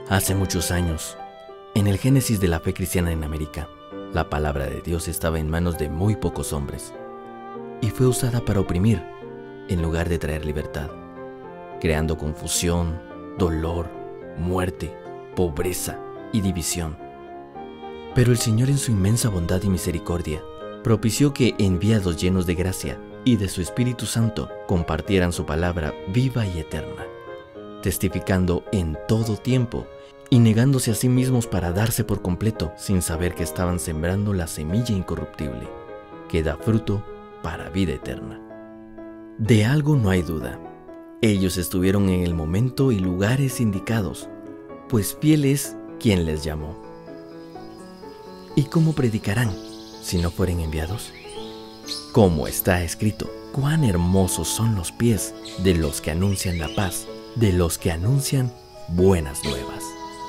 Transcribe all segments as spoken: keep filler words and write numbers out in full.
Hace muchos años, en el génesis de la fe cristiana en América, la palabra de Dios estaba en manos de muy pocos hombres y fue usada para oprimir en lugar de traer libertad, creando confusión, dolor, muerte, pobreza y división. Pero el Señor, en su inmensa bondad y misericordia, propició que enviados llenos de gracia y de su Espíritu Santo compartieran su palabra viva y eterna, testificando en todo tiempo y negándose a sí mismos para darse por completo, sin saber que estaban sembrando la semilla incorruptible, que da fruto para vida eterna. De algo no hay duda. Ellos estuvieron en el momento y lugares indicados, pues fiel es quien les llamó. ¿Y cómo predicarán si no fueren enviados? Como está escrito, cuán hermosos son los pies de los que anuncian la paz, de los que anuncian buenas nuevas.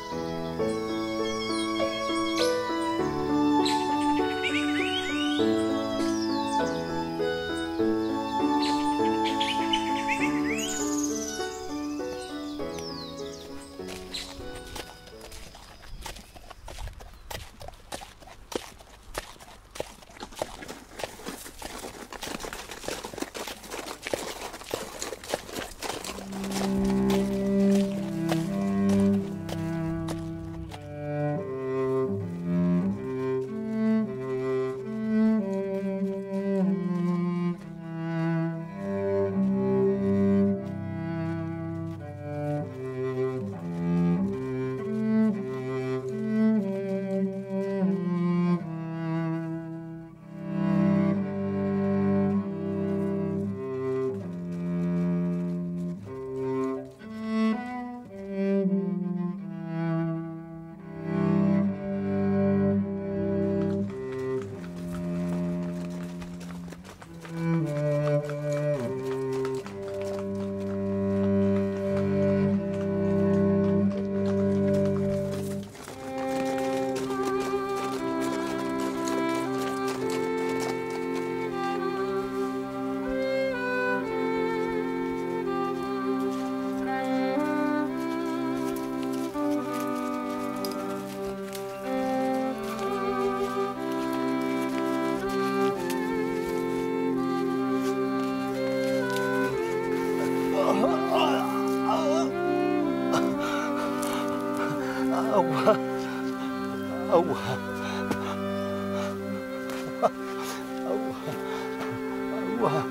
Agua, agua, agua, agua.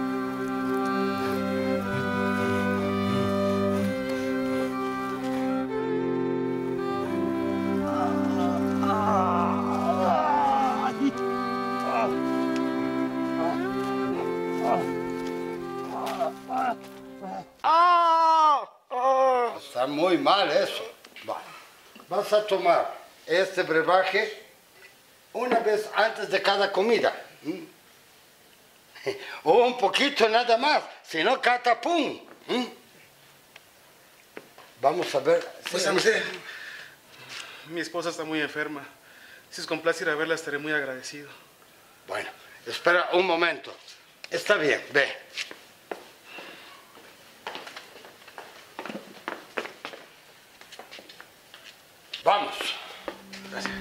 Está muy mal eso. Va. Vas a tomar este brebaje una vez antes de cada comida. ¿Mm? O un poquito nada más, si no catapum. ¿Mm? Vamos a ver. Pues a usted, mi esposa está muy enferma. Si os complace ir a verla, estaré muy agradecido. Bueno, espera un momento. Está bien, ve. Vamos. Gracias.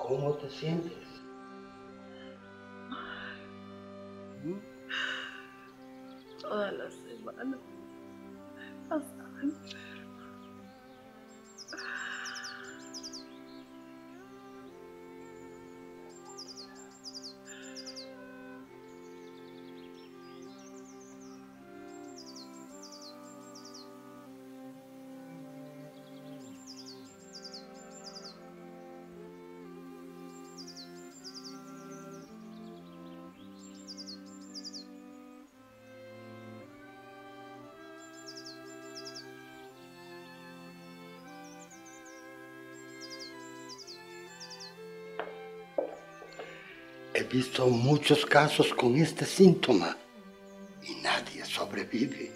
¿Cómo te sientes? Toda la semana pasaba enferma. He visto muchos casos con este síntoma y nadie sobrevive.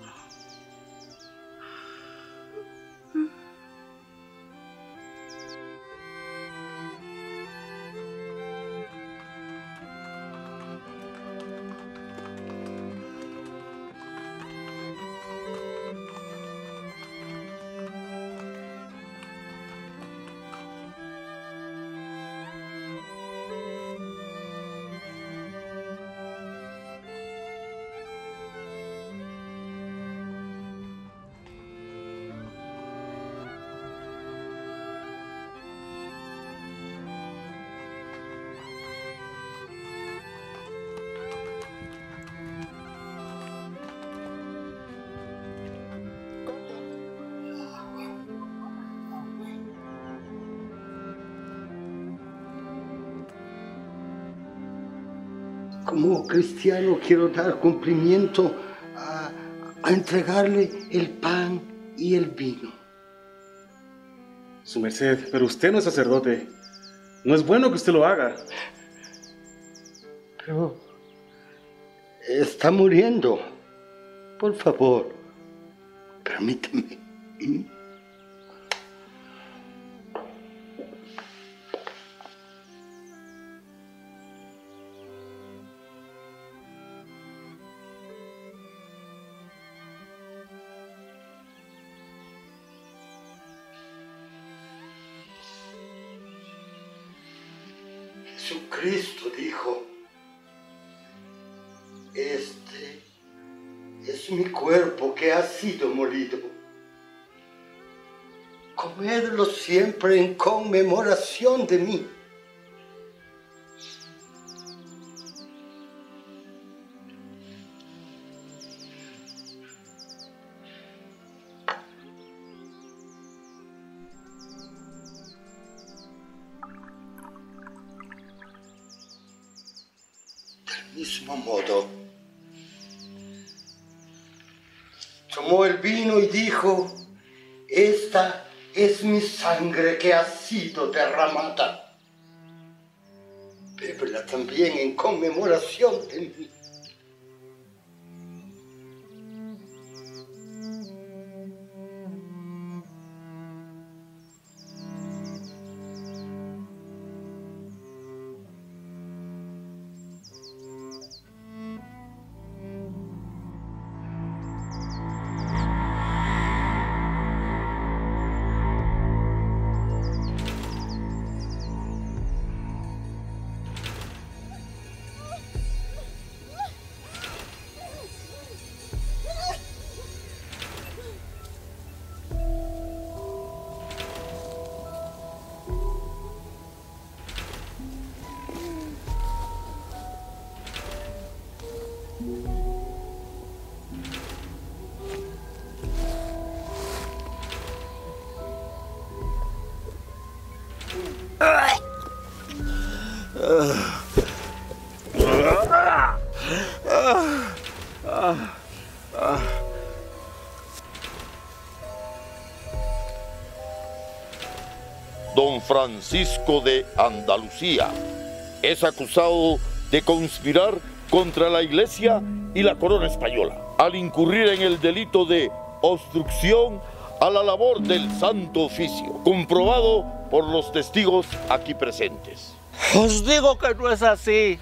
Como cristiano quiero dar cumplimiento a, a entregarle el pan y el vino. Su merced, pero usted no es sacerdote. No es bueno que usted lo haga. Pero está muriendo. Por favor, permítame. ¿Mm? Jesucristo dijo, este es mi cuerpo que ha sido molido. Comedlo siempre en conmemoración de mí. Mismo modo, tomó el vino y dijo, esta es mi sangre que ha sido derramada. Bébela también en conmemoración de mí. Don Francisco de Andalucía es acusado de conspirar contra la Iglesia y la corona española, al incurrir en el delito de obstrucción a la labor del Santo Oficio, comprobado por los testigos aquí presentes. Os digo que no es así.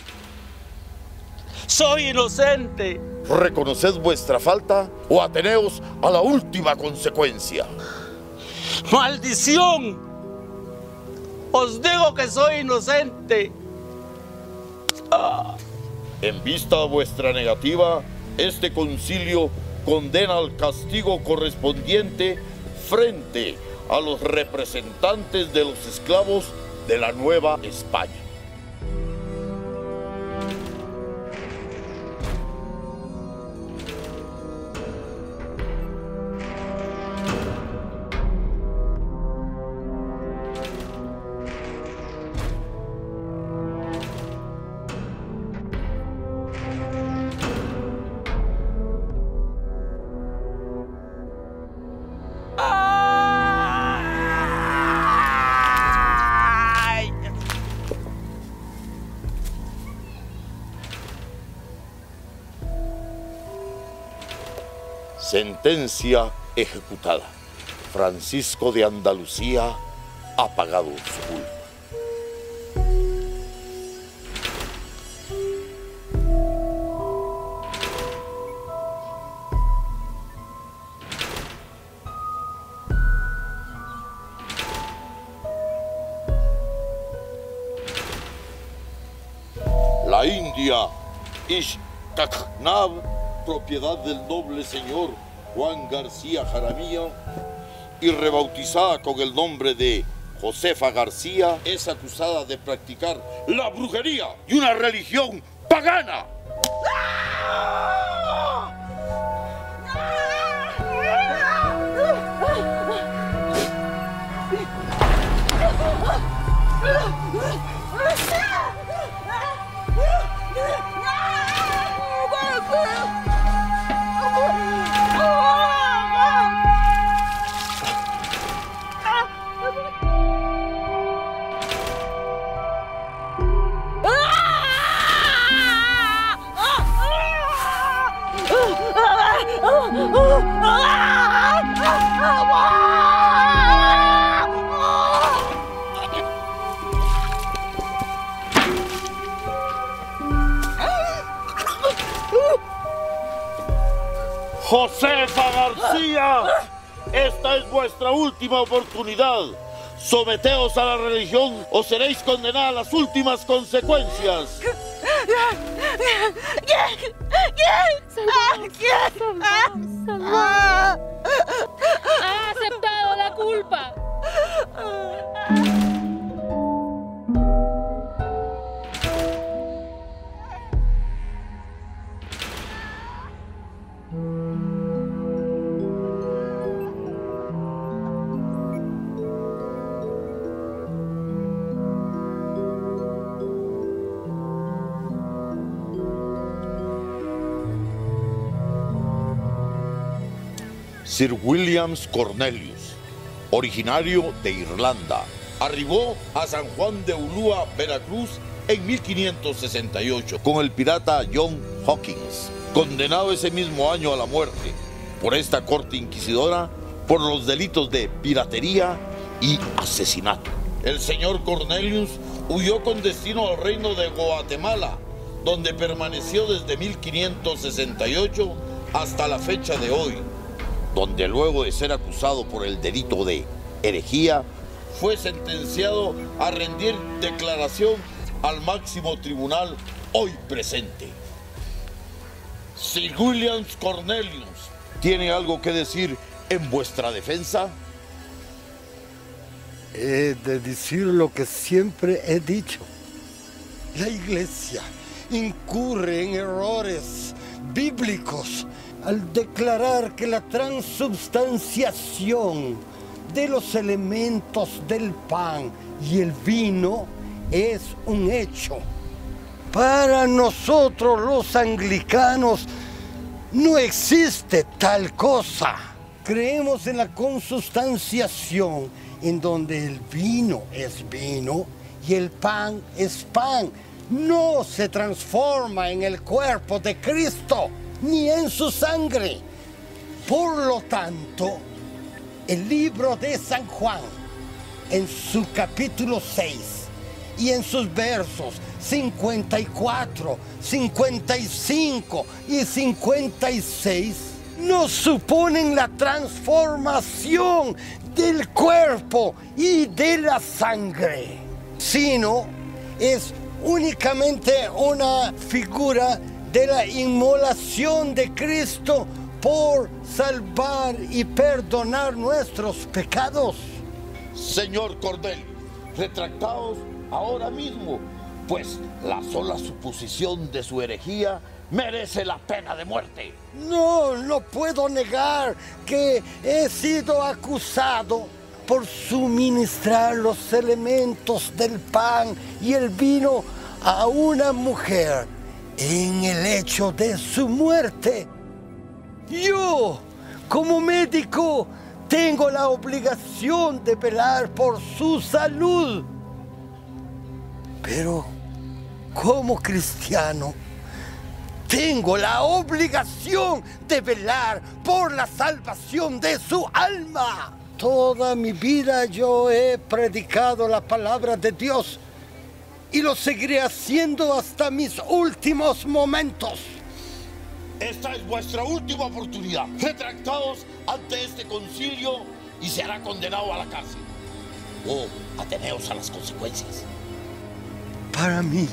Soy inocente. Reconoced vuestra falta o ateneos a la última consecuencia. ¡Maldición! Os digo que soy inocente. Ah. En vista de vuestra negativa, este concilio condena al castigo correspondiente frente a los representantes de los esclavos de la Nueva España. Sentencia ejecutada. Francisco de Andalucía ha pagado su culpa. La India Ishkaknab, propiedad del noble señor Juan García Jaramillo y rebautizada con el nombre de Josefa García, es acusada de practicar la brujería y una religión pagana. Josefa García, esta es vuestra última oportunidad. Someteos a la religión o seréis condenadas a las últimas consecuencias. Ha aceptado la culpa. Sir William Cornelius, originario de Irlanda, arribó a San Juan de Ulúa, Veracruz, en mil quinientos sesenta y ocho con el pirata John Hawkins, condenado ese mismo año a la muerte por esta corte inquisidora por los delitos de piratería y asesinato. El señor Cornelius huyó con destino al reino de Guatemala, donde permaneció desde mil quinientos sesenta y ocho hasta la fecha de hoy, donde luego de ser acusado por el delito de herejía, fue sentenciado a rendir declaración al máximo tribunal hoy presente. Sir William Cornelius, ¿tiene algo que decir en vuestra defensa? He de decir lo que siempre he dicho. La Iglesia incurre en errores bíblicos al declarar que la transubstanciación de los elementos del pan y el vino es un hecho. Para nosotros los anglicanos no existe tal cosa. Creemos en la consubstanciación, en donde el vino es vino y el pan es pan. No se transforma en el cuerpo de Cristo, ni en su sangre. Por lo tanto, el libro de San Juan, en su capítulo seis y en sus versos cincuenta y cuatro, cincuenta y cinco y cincuenta y seis, nos suponen la transformación del cuerpo y de la sangre. sino es únicamente una figura de la inmolación de Cristo por salvar y perdonar nuestros pecados. Señor Cornelius, retractaos ahora mismo, pues la sola suposición de su herejía merece la pena de muerte. No, no puedo negar que he sido acusado por suministrar los elementos del pan y el vino a una mujer en el hecho de su muerte. Yo, como médico, tengo la obligación de velar por su salud. Pero, como cristiano, tengo la obligación de velar por la salvación de su alma. Toda mi vida yo he predicado la palabra de Dios y lo seguiré haciendo hasta mis últimos momentos. Esta es vuestra última oportunidad. Retractaos ante este concilio y será condenado a la cárcel. O ateneos a las consecuencias. Para mí,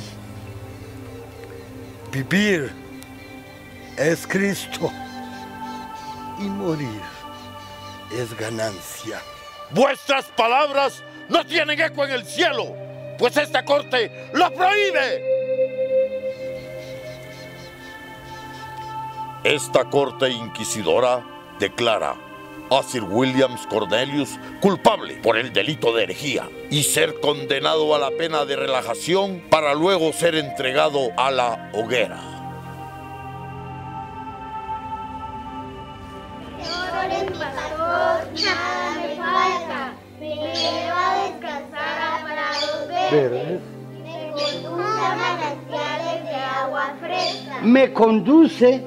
vivir es Cristo y morir es ganancia. Vuestras palabras no tienen eco en el cielo, pues esta corte lo prohíbe. Esta corte inquisidora declara a Sir William Cornelius culpable por el delito de herejía y ser condenado a la pena de relajación para luego ser entregado a la hoguera. Señor es mi pastor, nada me falta. Me lleva a descansar a prados verdes. Me conduce a manantiales de agua fresca. Me conduce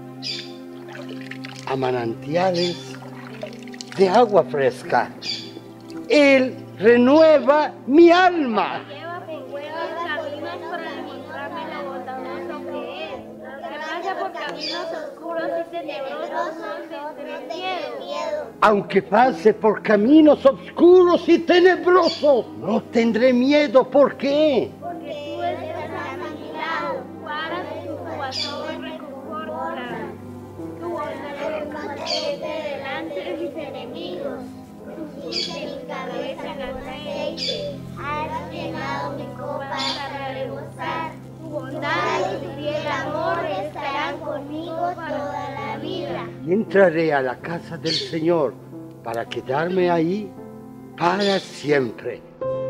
a manantiales de agua fresca. Él renueva mi alma. Lleva buenos caminos para demostrarme lo bondadoso que es. Que pasa por caminos oscuros y tenebrosos no tendré miedo. Aunque pase por caminos oscuros y tenebrosos, no tendré miedo. ¿Por qué? Porque tú estás a mi lado, para tu corazón me reconforta. Tu bondad me protege delante de mis enemigos. Ungiste mi cabeza con aceite. Has llenado mi copa para rebosar. Tu bondad y tu fiel amor estarán conmigo toda la vida. Y entraré a la casa del Señor para quedarme ahí para siempre.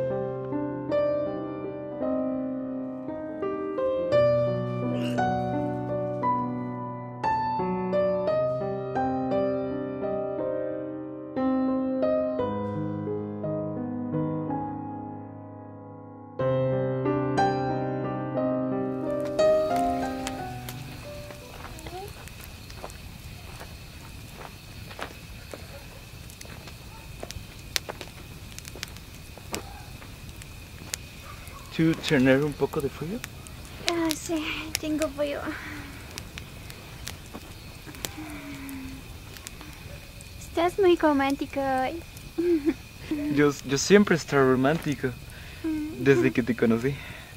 ¿Tú tener un poco de frío? Ah, sí, tengo frío. Estás muy romántico hoy. Yo, yo siempre he estado romántico, desde que te conocí.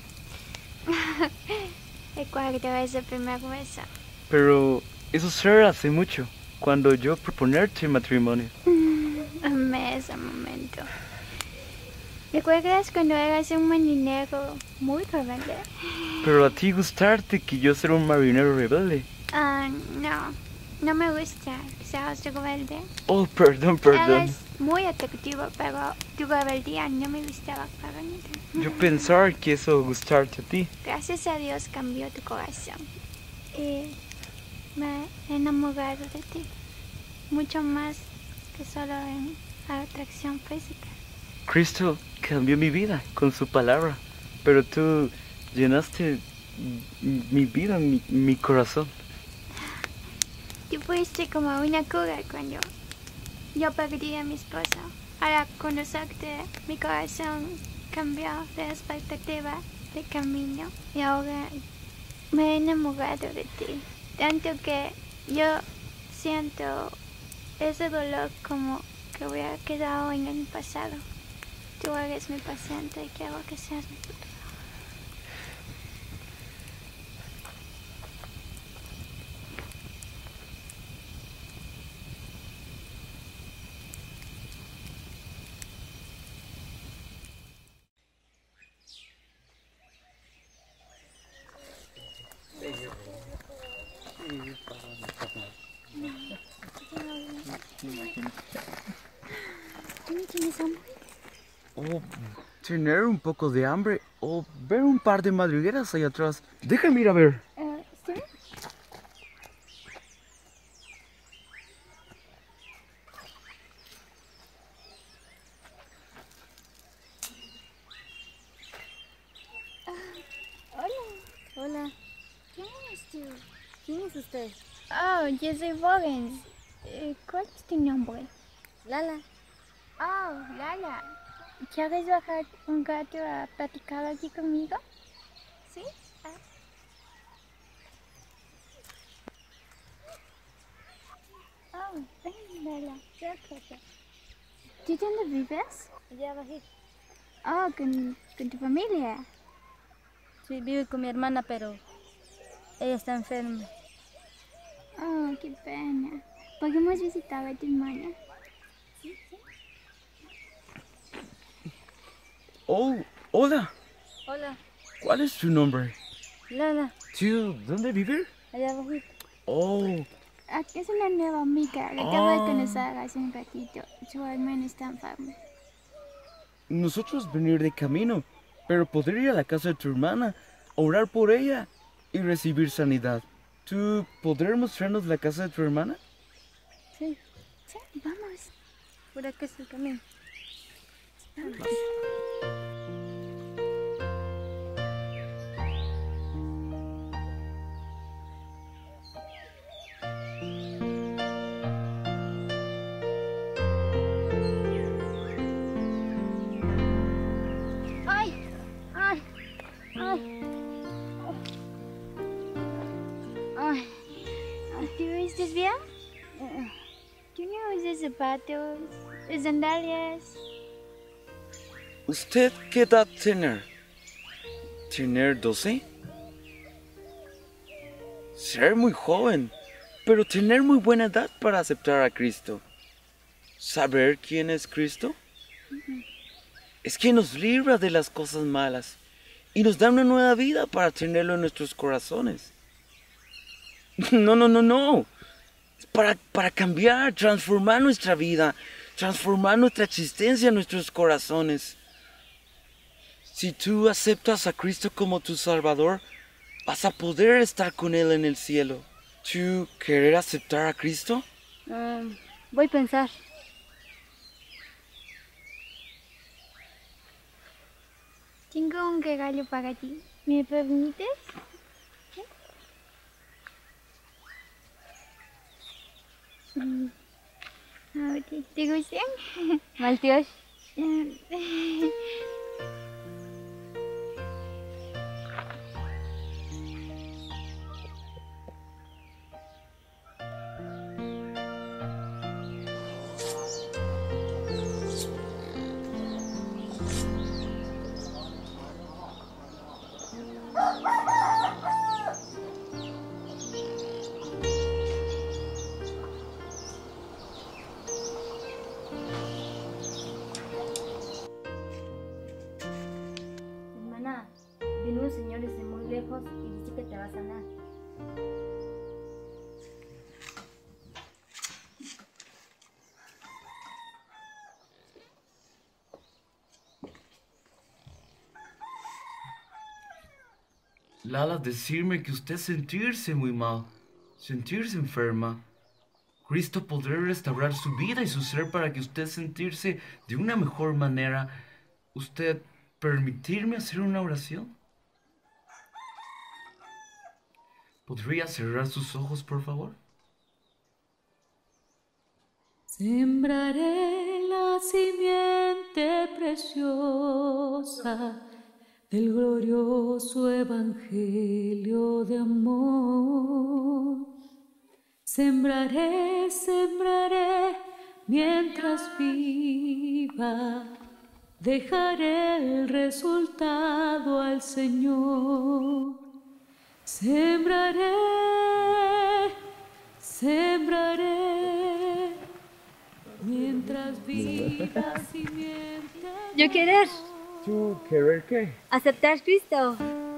Recuerdo ese primer beso. Pero eso será hace mucho, cuando yo proponerte matrimonio. Amé ese momento. ¿Recuerdas cuando eras un marinero muy rebelde? Pero a ti gustarte que yo ser un marinero rebelde. Ah, no. No me gusta que seas rebelde. Oh, perdón, perdón. Eres muy atractivo, pero tu rebeldía no me gustaba para nada. Yo pensaba que eso gustarte a ti. Gracias a Dios cambió tu corazón. Y me he enamorado de ti. Mucho más que solo en atracción física. Cristo cambió mi vida con su palabra, pero tú llenaste mi vida, mi, mi corazón. Tú fuiste como una cura cuando yo perdí a mi esposa. Al conocerte, mi corazón cambió de expectativa, de camino, y ahora me he enamorado de ti. Tanto que yo siento ese dolor como que hubiera quedado en el pasado. Tú eres mi paciente y quiero que seas mi futuro. ¿Tienes hambre? Oh, tener un poco de hambre o ver un par de madrigueras ahí atrás. Déjame ir a ver. Uh, ¿Sí? Uh, hola. Hola. ¿Quién eres tú? ¿Quién es usted? Oh, yo soy Bogens. Eh, ¿Cuál es tu nombre? Lala. Oh, Lala. ¿Quieres bajar un gato a platicar aquí conmigo? ¿Sí? Ah. Oh, ven, Lala. Acércate. ¿Tú dónde vives? Allá abajo. Oh, ¿con, con tu familia? Sí, vivo con mi hermana, pero ella está enferma. Oh, qué pena. ¿Podemos visitar a tu hermana? Sí, sí. Oh, hola. Hola. ¿Cuál es tu nombre? Lala. ¿Tú dónde vives? Allá abajo. Oh. Es una nueva amiga. La acabo de conocer hace un ratito. Su hermana está enferma. Nosotros venir de camino, pero poder ir a la casa de tu hermana, orar por ella y recibir sanidad. ¿Tú podrías mostrarnos la casa de tu hermana? Sí. Sí, vamos. Por aquí es el camino. Vamos. ¿Estás bien? ¿Tú no usas zapatos, sandalias? ¿Usted qué edad tiene? ¿Tener doce? Ser muy joven, pero tener muy buena edad para aceptar a Cristo. ¿Saber quién es Cristo? Uh-huh. Es que nos libra de las cosas malas y nos da una nueva vida para tenerlo en nuestros corazones. No, no, no, no. Para, para cambiar, transformar nuestra vida, transformar nuestra existencia en nuestros corazones. Si tú aceptas a Cristo como tu Salvador, vas a poder estar con Él en el cielo. ¿Tú quieres aceptar a Cristo? Um, voy a pensar. Tengo un regalo para ti. ¿Me permites? ¿Sí? Mm. Okay. ¿Te gustan? Malteos. Hermana, vino un señor desde muy lejos y dice que te va a sanar. Lala, decirme que usted sentirse muy mal, sentirse enferma. Cristo podrá restaurar su vida y su ser para que usted sentirse de una mejor manera. ¿Usted permitirme hacer una oración? ¿Podría cerrar sus ojos, por favor? Sembraré la simiente preciosa del glorioso evangelio de amor. Sembraré, sembraré mientras viva dejaré el resultado al Señor. Sembraré, sembraré, mientras vida simiente. Yo querer. ¿Tú querer qué? Aceptar a Cristo.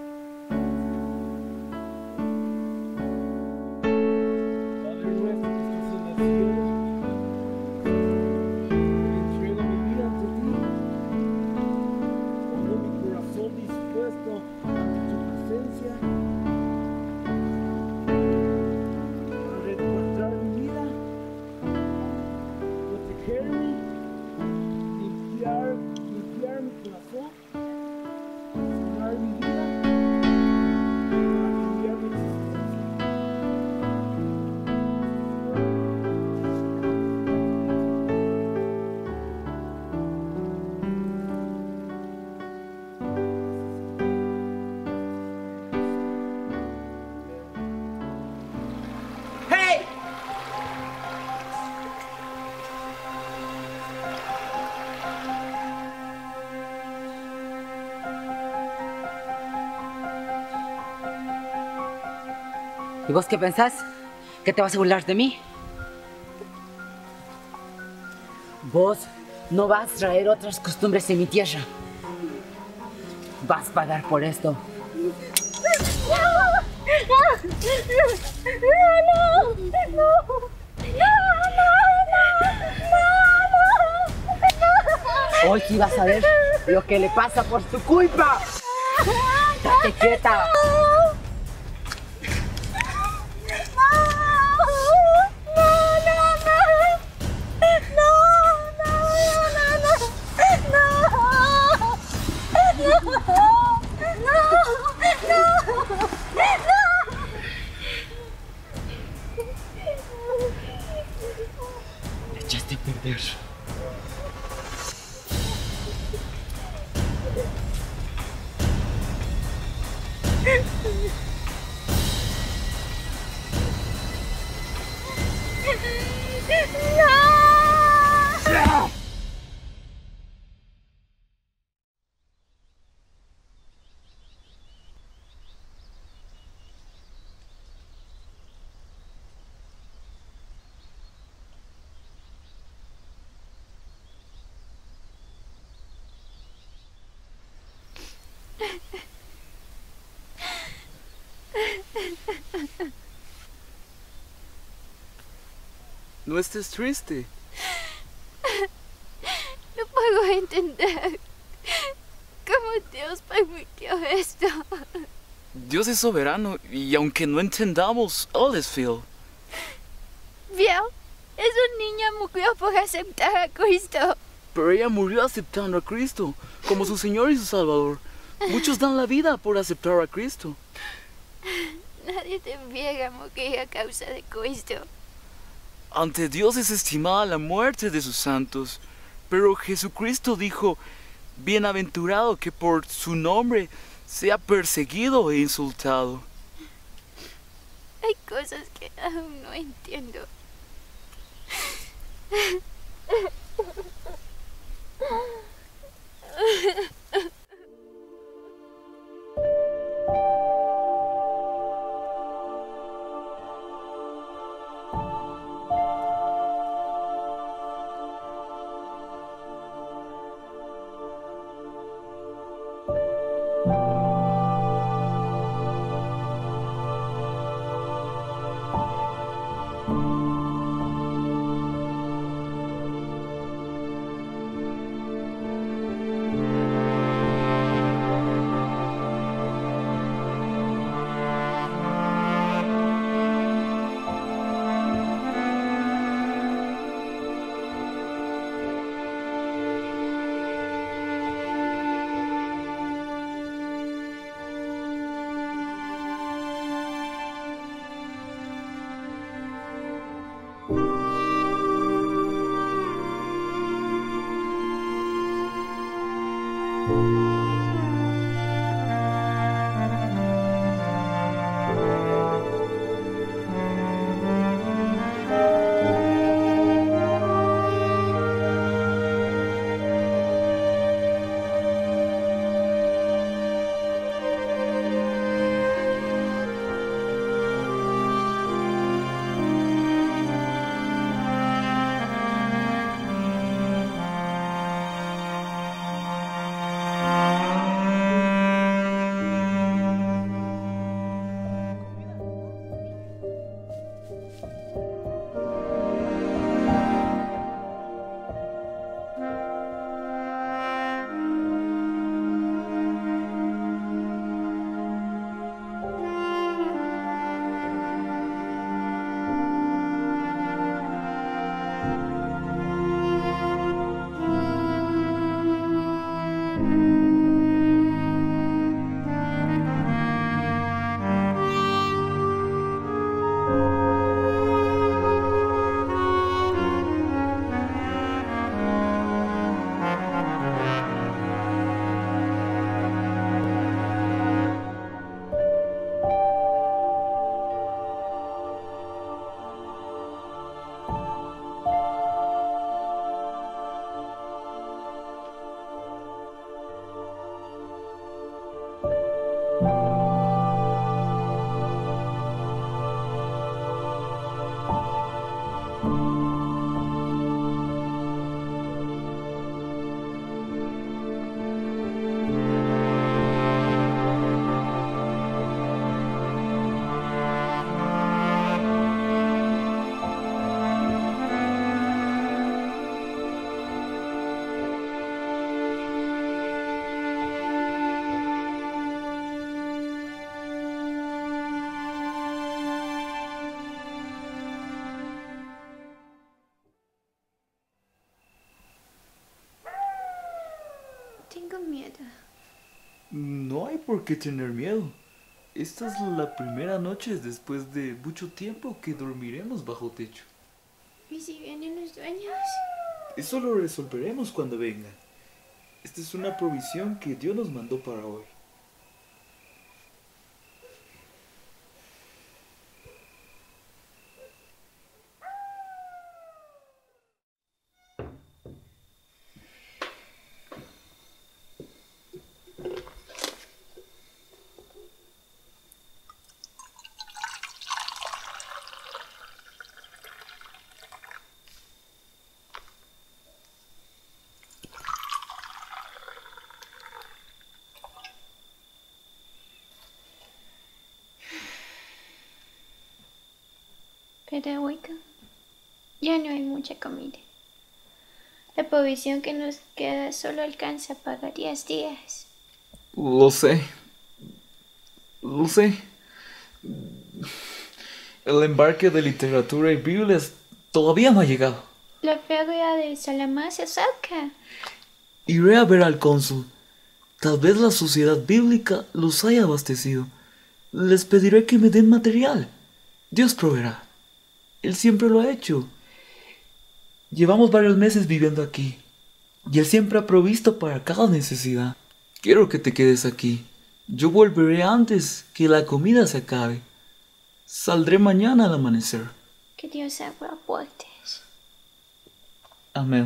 ¿Y vos qué pensás? ¿Que te vas a burlar de mí? Vos no vas a traer otras costumbres en mi tierra. Vas a pagar por esto. Hoy sí vas a ver lo que le pasa por tu culpa. ¡Date quieta! Me echaste a perder. ¡No! No estés triste. No puedo entender cómo Dios permitió esto. Dios es soberano y aunque no entendamos, Él es fiel. ¿Vio? Esa niña murió por aceptar a Cristo. Pero ella murió aceptando a Cristo como su Señor y su Salvador. Muchos dan la vida por aceptar a Cristo. Nadie debiera morir a causa de Cristo. Ante Dios es estimada la muerte de sus santos, pero Jesucristo dijo, bienaventurado que por su nombre sea perseguido e insultado. Hay cosas que aún no entiendo. miedo. No hay por qué tener miedo. Esta es la primera noche después de mucho tiempo que dormiremos bajo techo. ¿Y si vienen los dueños? Eso lo resolveremos cuando vengan. Esta es una provisión que Dios nos mandó para hoy. Pero oiga, ya no hay mucha comida. La provisión que nos queda solo alcanza para diez días. Lo sé. Lo sé. El embarque de literatura y Biblias todavía no ha llegado. La feria de Salamá se acerca. Iré a ver al cónsul. Tal vez la sociedad bíblica los haya abastecido. Les pediré que me den material. Dios proveerá. Él siempre lo ha hecho. Llevamos varios meses viviendo aquí. Y Él siempre ha provisto para cada necesidad. Quiero que te quedes aquí. Yo volveré antes que la comida se acabe. Saldré mañana al amanecer. Que Dios abra puertas. Amén.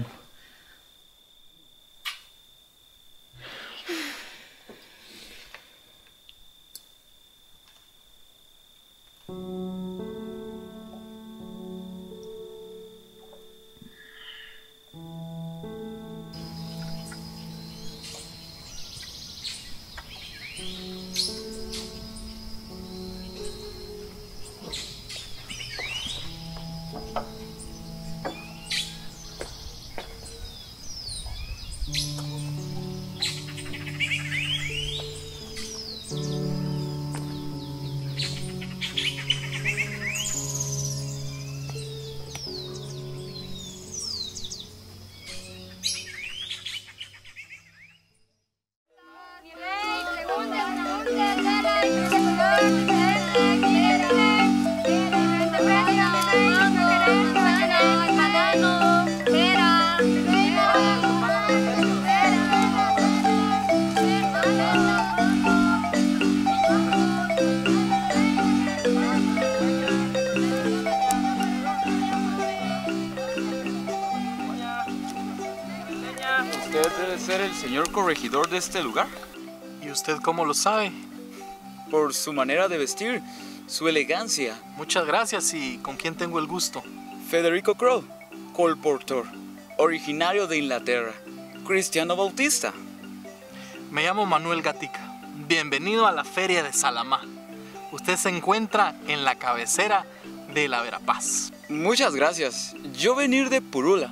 Usted debe ser el señor corregidor de este lugar. ¿Y usted cómo lo sabe? Por su manera de vestir, su elegancia. Muchas gracias. ¿Y con quién tengo el gusto? Federico Crowe, colportor, originario de Inglaterra, cristiano bautista. Me llamo Manuel Gatica. Bienvenido a la Feria de Salamá. Usted se encuentra en la cabecera de la Verapaz. Muchas gracias. Yo venir de Purula.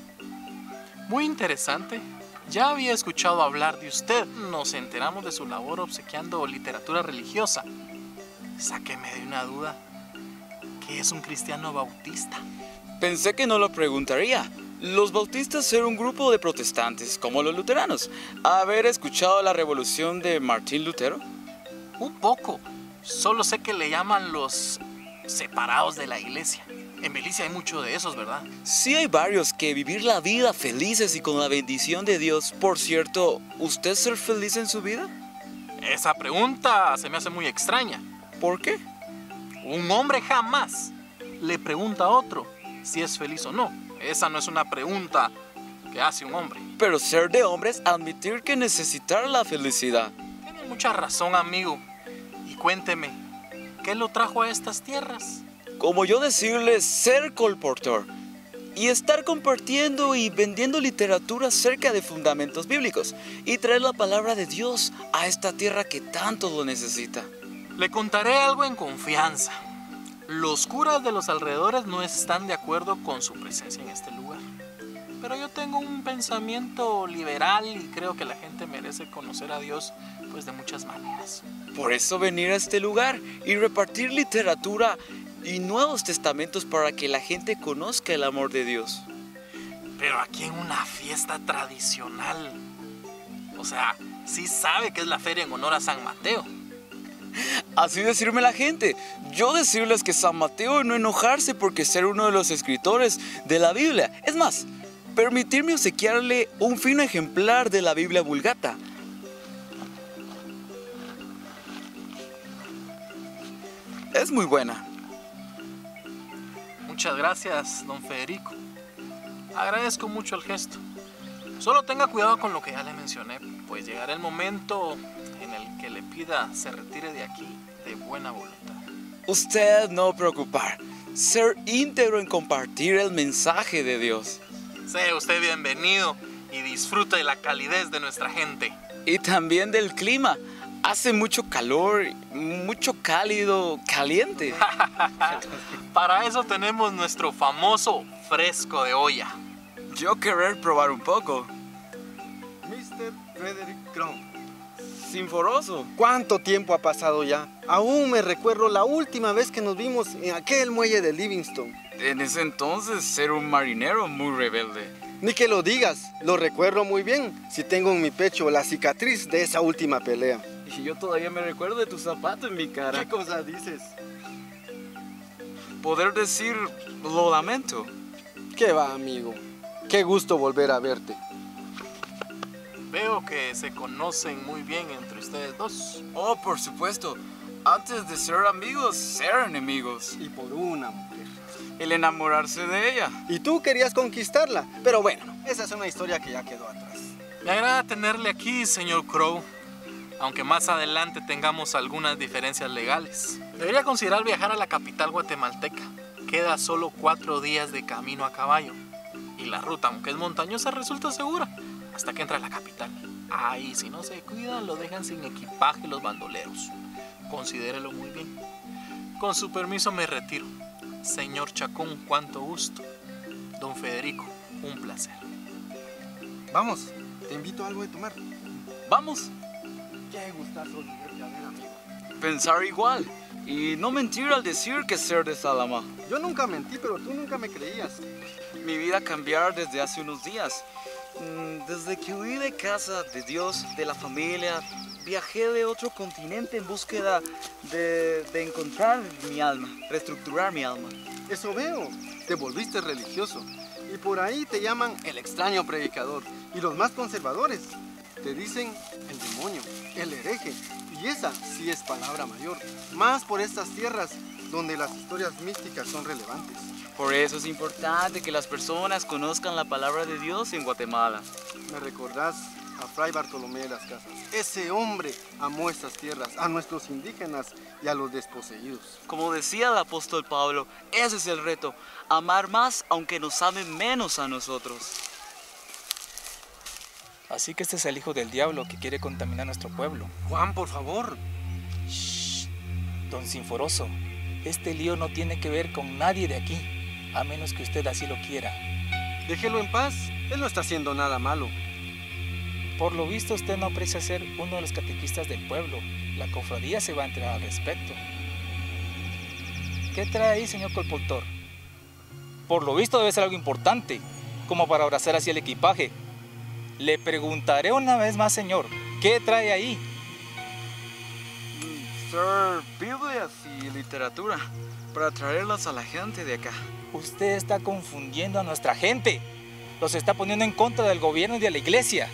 Muy interesante. Ya había escuchado hablar de usted. Nos enteramos de su labor obsequiando literatura religiosa. Sáqueme de una duda. ¿Qué es un cristiano bautista? Pensé que no lo preguntaría. Los bautistas eran un grupo de protestantes, como los luteranos. ¿Haber escuchado la revolución de Martín Lutero? Un poco. Solo sé que le llaman los separados de la iglesia. En Belice hay muchos de esos, ¿verdad? Sí, hay varios que vivir la vida felices y con la bendición de Dios. Por cierto, ¿usted ser feliz en su vida? Esa pregunta se me hace muy extraña. ¿Por qué? Un hombre jamás le pregunta a otro si es feliz o no. Esa no es una pregunta que hace un hombre. Pero ser de hombre es admitir que necesitar la felicidad. Tiene mucha razón, amigo. Y cuénteme, ¿qué lo trajo a estas tierras? Como yo decirles, ser colportor y estar compartiendo y vendiendo literatura acerca de fundamentos bíblicos y traer la palabra de Dios a esta tierra que tanto lo necesita. Le contaré algo en confianza. Los curas de los alrededores no están de acuerdo con su presencia en este lugar. Pero yo tengo un pensamiento liberal y creo que la gente merece conocer a Dios pues de muchas maneras. Por eso venir a este lugar y repartir literatura y nuevos testamentos para que la gente conozca el amor de Dios. Pero aquí en una fiesta tradicional, o sea, sí sabe que es la feria en honor a San Mateo. Así decirme la gente. Yo decirles que San Mateo no enojarse porque ser uno de los escritores de la Biblia. Es más, permitirme obsequiarle un fino ejemplar de la Biblia Vulgata. Es muy buena. Muchas gracias, don Federico. Agradezco mucho el gesto. Solo tenga cuidado con lo que ya le mencioné, pues llegará el momento en el que le pida se retire de aquí de buena voluntad. Usted no preocupar. Ser íntegro en compartir el mensaje de Dios. Sea usted bienvenido y disfrute de la calidez de nuestra gente. Y también del clima. Hace mucho calor, mucho cálido, caliente. Para eso tenemos nuestro famoso fresco de olla. Yo querer probar un poco. mister Frederick Crown. Sinforoso. ¿Cuánto tiempo ha pasado ya? Aún me recuerdo la última vez que nos vimos en aquel muelle de Livingston. En ese entonces, ser un marinero muy rebelde. Ni que lo digas, lo recuerdo muy bien. Si tengo en mi pecho la cicatriz de esa última pelea. Y yo todavía me recuerdo de tu zapato en mi cara. ¿Qué cosa dices? Poder decir, lo lamento. ¿Qué va, amigo? Qué gusto volver a verte. Veo que se conocen muy bien entre ustedes dos. Oh, por supuesto. Antes de ser amigos, ser enemigos. Y por una mujer. El enamorarse de ella. Y tú querías conquistarla. Pero bueno, esa es una historia que ya quedó atrás. Me agrada tenerle aquí, señor Crow. Aunque más adelante tengamos algunas diferencias legales. Debería considerar viajar a la capital guatemalteca. Queda solo cuatro días de camino a caballo. Y la ruta, aunque es montañosa, resulta segura. Hasta que entra a la capital. Ahí, si no se cuidan, lo dejan sin equipaje los bandoleros. Considérelo muy bien. Con su permiso me retiro. Señor Chacón, cuánto gusto. Don Federico, un placer. Vamos, te invito a algo de tomar. Vamos. Qué gustazo volverte a ver, amigo. Pensar igual. Y no mentir al decir que ser de Salamá. Yo nunca mentí, pero tú nunca me creías. Mi vida cambiar desde hace unos días. Desde que huí de casa, de Dios, de la familia, viajé de otro continente en búsqueda de, de encontrar mi alma, reestructurar mi alma. Eso veo, te volviste religioso. Y por ahí te llaman el extraño predicador. Y los más conservadores te dicen el demonio, el hereje. Y esa sí es palabra mayor. Más por estas tierras donde las historias místicas son relevantes. Por eso es importante que las personas conozcan la palabra de Dios en Guatemala. Me recordás a Fray Bartolomé de las Casas. Ese hombre amó estas tierras, a nuestros indígenas y a los desposeídos. Como decía el apóstol Pablo, ese es el reto, amar más aunque nos amen menos a nosotros. Así que este es el hijo del diablo que quiere contaminar nuestro pueblo. Juan, por favor. Shh, don Sinforoso, este lío no tiene que ver con nadie de aquí, a menos que usted así lo quiera. Déjelo en paz, él no está haciendo nada malo. Por lo visto usted no aprecia ser uno de los catequistas del pueblo. La cofradía se va a enterar al respecto. ¿Qué trae ahí, señor colportor? Por lo visto debe ser algo importante, como para abrazar así el equipaje. Le preguntaré una vez más, señor, ¿qué trae ahí? Ser Biblias y literatura, para traerlas a la gente de acá. Usted está confundiendo a nuestra gente. Los está poniendo en contra del gobierno y de la iglesia.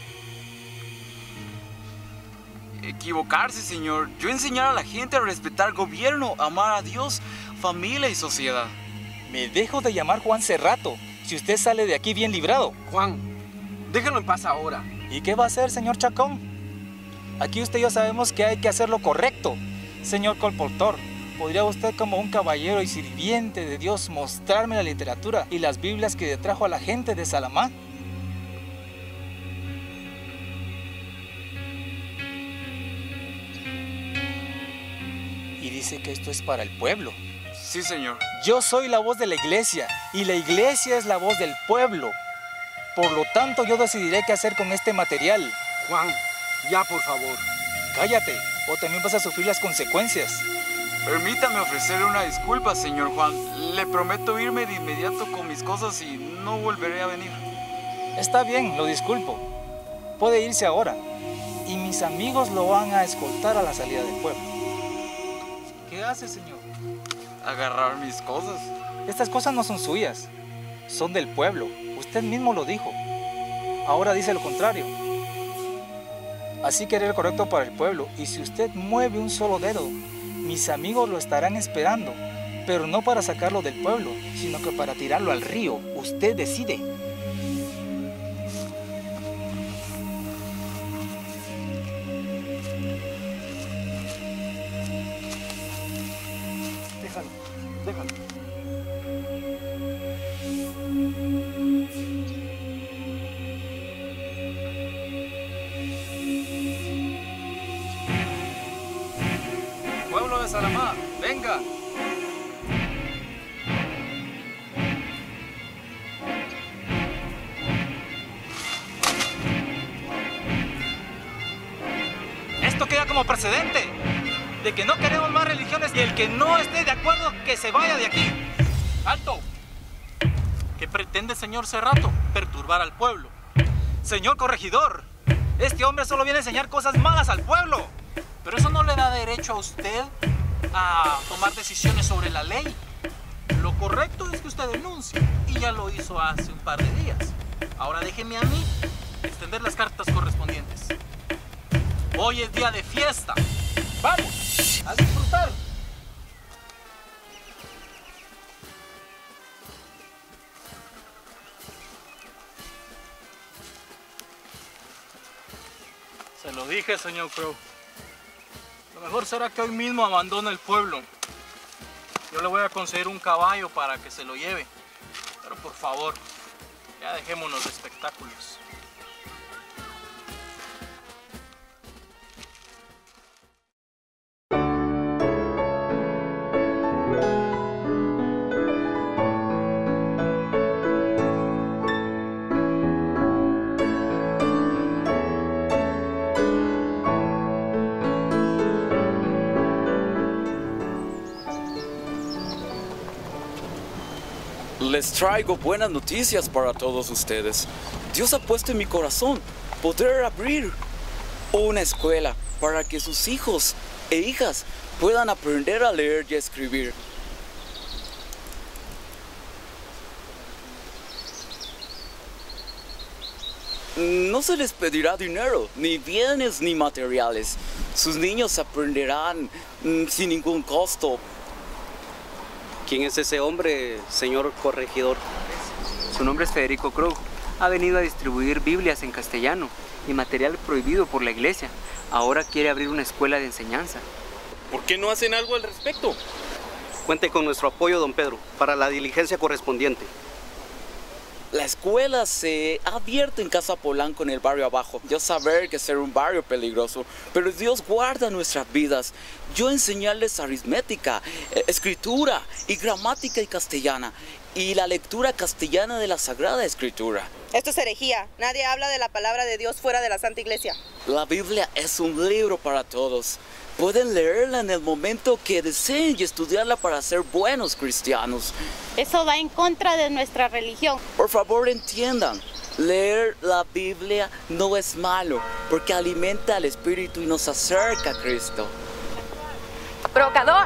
Equivocarse, señor. Yo enseñar a la gente a respetar gobierno, amar a Dios, familia y sociedad. Me dejo de llamar Juan Cerrato, si usted sale de aquí bien librado. Juan, déjalo en paz ahora. ¿Y qué va a hacer, señor Chacón? Aquí usted y yo sabemos que hay que hacer lo correcto. Señor colportor, ¿podría usted como un caballero y sirviente de Dios mostrarme la literatura y las Biblias que trajo a la gente de Salamá? Y dice que esto es para el pueblo. Sí, señor. Yo soy la voz de la iglesia y la iglesia es la voz del pueblo. Por lo tanto, yo decidiré qué hacer con este material. Juan, ya por favor. Cállate, o también vas a sufrir las consecuencias. Permítame ofrecerle una disculpa, señor Juan. Le prometo irme de inmediato con mis cosas y no volveré a venir. Está bien, lo disculpo. Puede irse ahora. y mis amigos lo van a escoltar a la salida del pueblo. ¿Qué hace, señor? Agarrar mis cosas. Estas cosas no son suyas, son del pueblo. Usted mismo lo dijo. Ahora dice lo contrario. Así que haré lo correcto para el pueblo, y si usted mueve un solo dedo, mis amigos lo estarán esperando, pero no para sacarlo del pueblo, sino que para tirarlo al río. Usted decide. Déjalo, déjalo. Pueblo de Saramá, venga. Esto queda como precedente de que no queremos más religiones y el que no esté de acuerdo que se vaya de aquí. ¡Alto! ¿Qué pretende, señor Cerrato? Perturbar al pueblo. Señor corregidor, este hombre solo viene a enseñar cosas malas al pueblo. Pero eso no le da derecho a usted a tomar decisiones sobre la ley. Lo correcto es que usted denuncie, y ya lo hizo hace un par de días. Ahora déjeme a mí extender las cartas correspondientes. Hoy es día de fiesta. ¡Vamos! ¡A disfrutar! Se lo dije, señor Crow. Lo mejor será que hoy mismo abandone el pueblo. Yo le voy a conseguir un caballo para que se lo lleve. Pero por favor, ya dejémonos de espectáculos. Les traigo buenas noticias para todos ustedes. Dios ha puesto en mi corazón poder abrir una escuela para que sus hijos e hijas puedan aprender a leer y a escribir. No se les pedirá dinero, ni bienes, ni materiales. Sus niños aprenderán mm, sin ningún costo. ¿Quién es ese hombre, señor corregidor? Su nombre es Federico Crow. Ha venido a distribuir Biblias en castellano y material prohibido por la iglesia. Ahora quiere abrir una escuela de enseñanza. ¿Por qué no hacen algo al respecto? Cuente con nuestro apoyo, don Pedro, para la diligencia correspondiente. La escuela se ha abierto en Casa Polanco, en el barrio abajo. Yo saber que ser un barrio peligroso, pero Dios guarda nuestras vidas. Yo enseñarles aritmética, escritura y gramática y castellana, y la lectura castellana de la Sagrada Escritura. Esto es herejía. Nadie habla de la palabra de Dios fuera de la Santa Iglesia. La Biblia es un libro para todos. Pueden leerla en el momento que deseen y estudiarla para ser buenos cristianos. Eso va en contra de nuestra religión. Por favor, entiendan. Leer la Biblia no es malo, porque alimenta al espíritu y nos acerca a Cristo. ¡Provocador!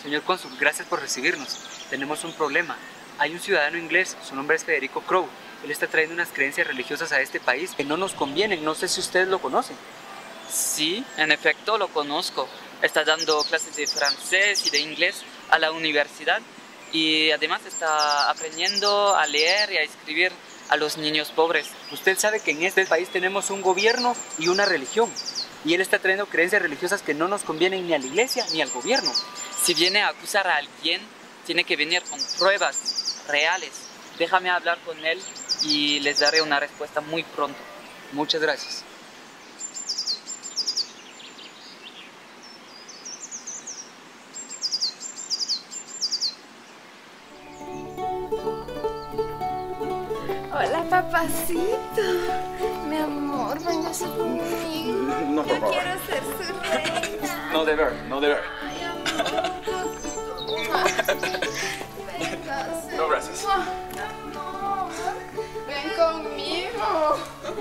Señor cónsul, gracias por recibirnos. Tenemos un problema. Hay un ciudadano inglés, su nombre es Federico Crowe. Él está trayendo unas creencias religiosas a este país que no nos convienen. No sé si ustedes lo conocen. Sí, en efecto lo conozco. Está dando clases de francés y de inglés a la universidad y además está aprendiendo a leer y a escribir a los niños pobres. Usted sabe que en este país tenemos un gobierno y una religión. Y él está trayendo creencias religiosas que no nos convienen ni a la iglesia ni al gobierno. Si viene a acusar a alguien, tiene que venir con pruebas reales. Déjame hablar con él y les daré una respuesta muy pronto. Muchas gracias. Hola, papacito. Mi amor, véngase conmigo. No, por Yo favor. quiero ser su reina. No deber, no deber. Véngase. No, gracias. Amor, ven conmigo.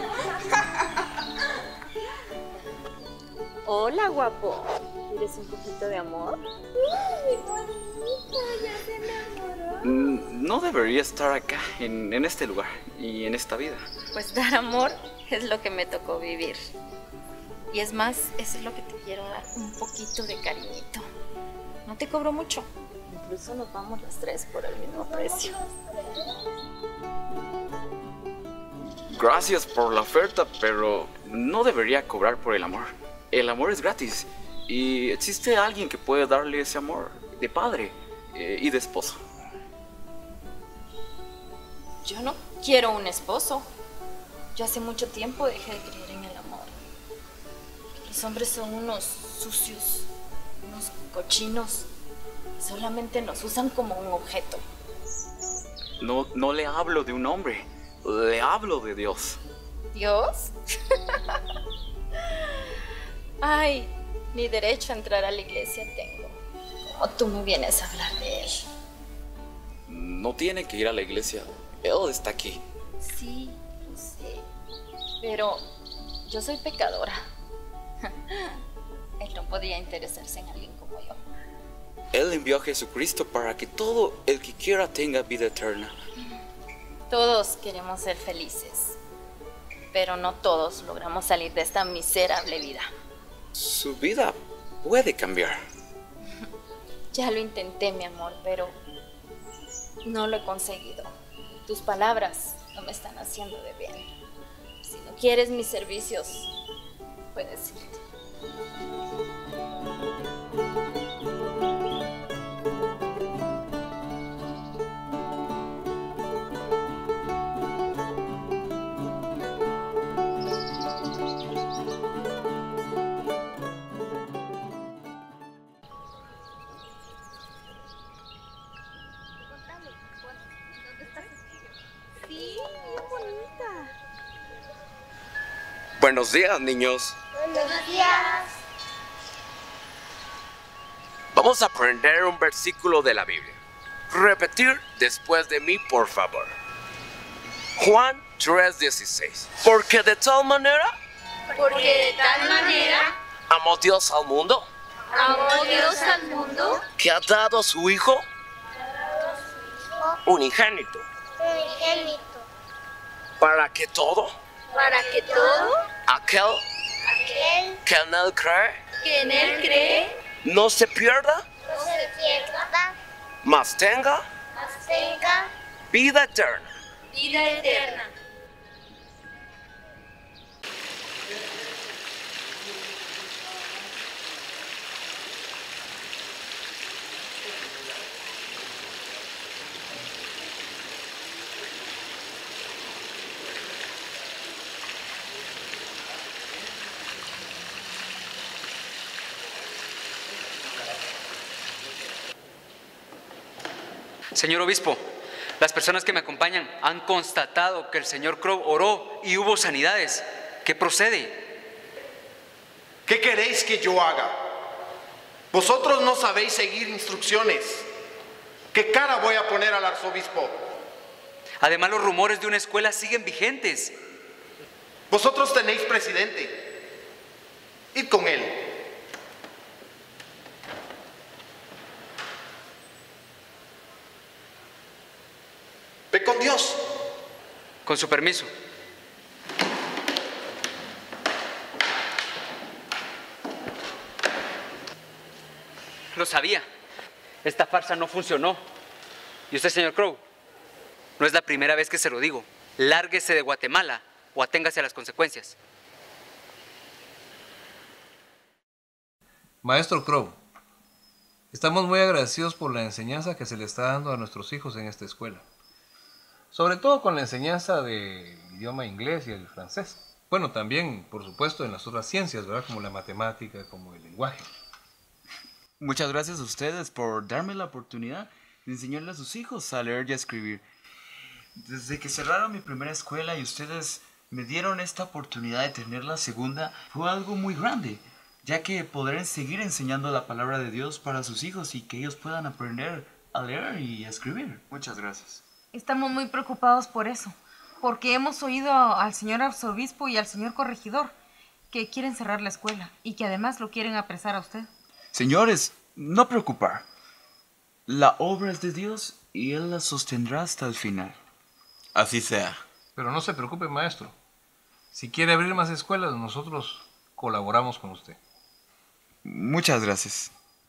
Hola, guapo. ¿Quieres un poquito de amor? Uy, bonita, ya se enamoró. Mm, No debería estar acá, en, en este lugar y en esta vida. Pues dar amor es lo que me tocó vivir. Y es más, eso es lo que te quiero dar, un poquito de cariñito. No te cobro mucho. Incluso nos vamos las tres por el mismo precio. Gracias por la oferta, pero no debería cobrar por el amor. El amor es gratis y existe alguien que puede darle ese amor de padre eh, y de esposo. Yo no quiero un esposo. Yo hace mucho tiempo dejé de creer en el amor. Los hombres son unos sucios, unos cochinos. Solamente nos usan como un objeto. No, no le hablo de un hombre, le hablo de Dios. ¿Dios? Ay, ni derecho a entrar a la iglesia tengo. ¿Cómo tú me vienes a hablar de él? No tiene que ir a la iglesia, él está aquí. Sí, lo sé. Pero yo soy pecadora. Él no podría interesarse en alguien como yo. Él envió a Jesucristo para que todo el que quiera tenga vida eterna. Todos queremos ser felices, pero no todos logramos salir de esta miserable vida. Su vida puede cambiar. Ya lo intenté, mi amor, pero no lo he conseguido. Tus palabras no me están haciendo de bien. Si no quieres mis servicios, puedes irte. Sí, bien bonita. Buenos días, niños. Buenos días. Vamos a aprender un versículo de la Biblia. Repetir después de mí, por favor. Juan tres dieciséis. Porque de tal manera Porque de tal manera amó Dios al mundo amó Dios al mundo que ha dado a su Hijo unigénito unigénito, para que todo para que todo aquel aquel que en él cree que en él cree no se pierda, no se pierda, mas tenga mas tenga vida eterna. vida eterna. Señor obispo, las personas que me acompañan han constatado que el señor Crowe oró y hubo sanidades. ¿Qué procede? ¿Qué queréis que yo haga? Vosotros no sabéis seguir instrucciones. ¿Qué cara voy a poner al arzobispo? Además, los rumores de una escuela siguen vigentes. Vosotros tenéis presidente. Id con él. Ve con Dios. Con su permiso. Lo sabía. Esta farsa no funcionó. ¿Y usted, señor Crow? No es la primera vez que se lo digo. Lárguese de Guatemala o aténgase a las consecuencias. Maestro Crow, estamos muy agradecidos por la enseñanza que se le está dando a nuestros hijos en esta escuela. Sobre todo con la enseñanza del idioma inglés y el francés. Bueno, también, por supuesto, en las otras ciencias, ¿verdad? Como la matemática, como el lenguaje. Muchas gracias a ustedes por darme la oportunidad de enseñarle a sus hijos a leer y a escribir. Desde que cerraron mi primera escuela y ustedes me dieron esta oportunidad de tener la segunda, fue algo muy grande, ya que podrán seguir enseñando la palabra de Dios para sus hijos y que ellos puedan aprender a leer y a escribir. Muchas gracias. Estamos muy preocupados por eso, porque hemos oído al señor arzobispo y al señor corregidor que quieren cerrar la escuela y que además lo quieren apresar a usted. Señores, no preocupar. La obra es de Dios y Él la sostendrá hasta el final. Así sea. Pero no se preocupe, maestro. Si quiere abrir más escuelas, nosotros colaboramos con usted. Muchas gracias.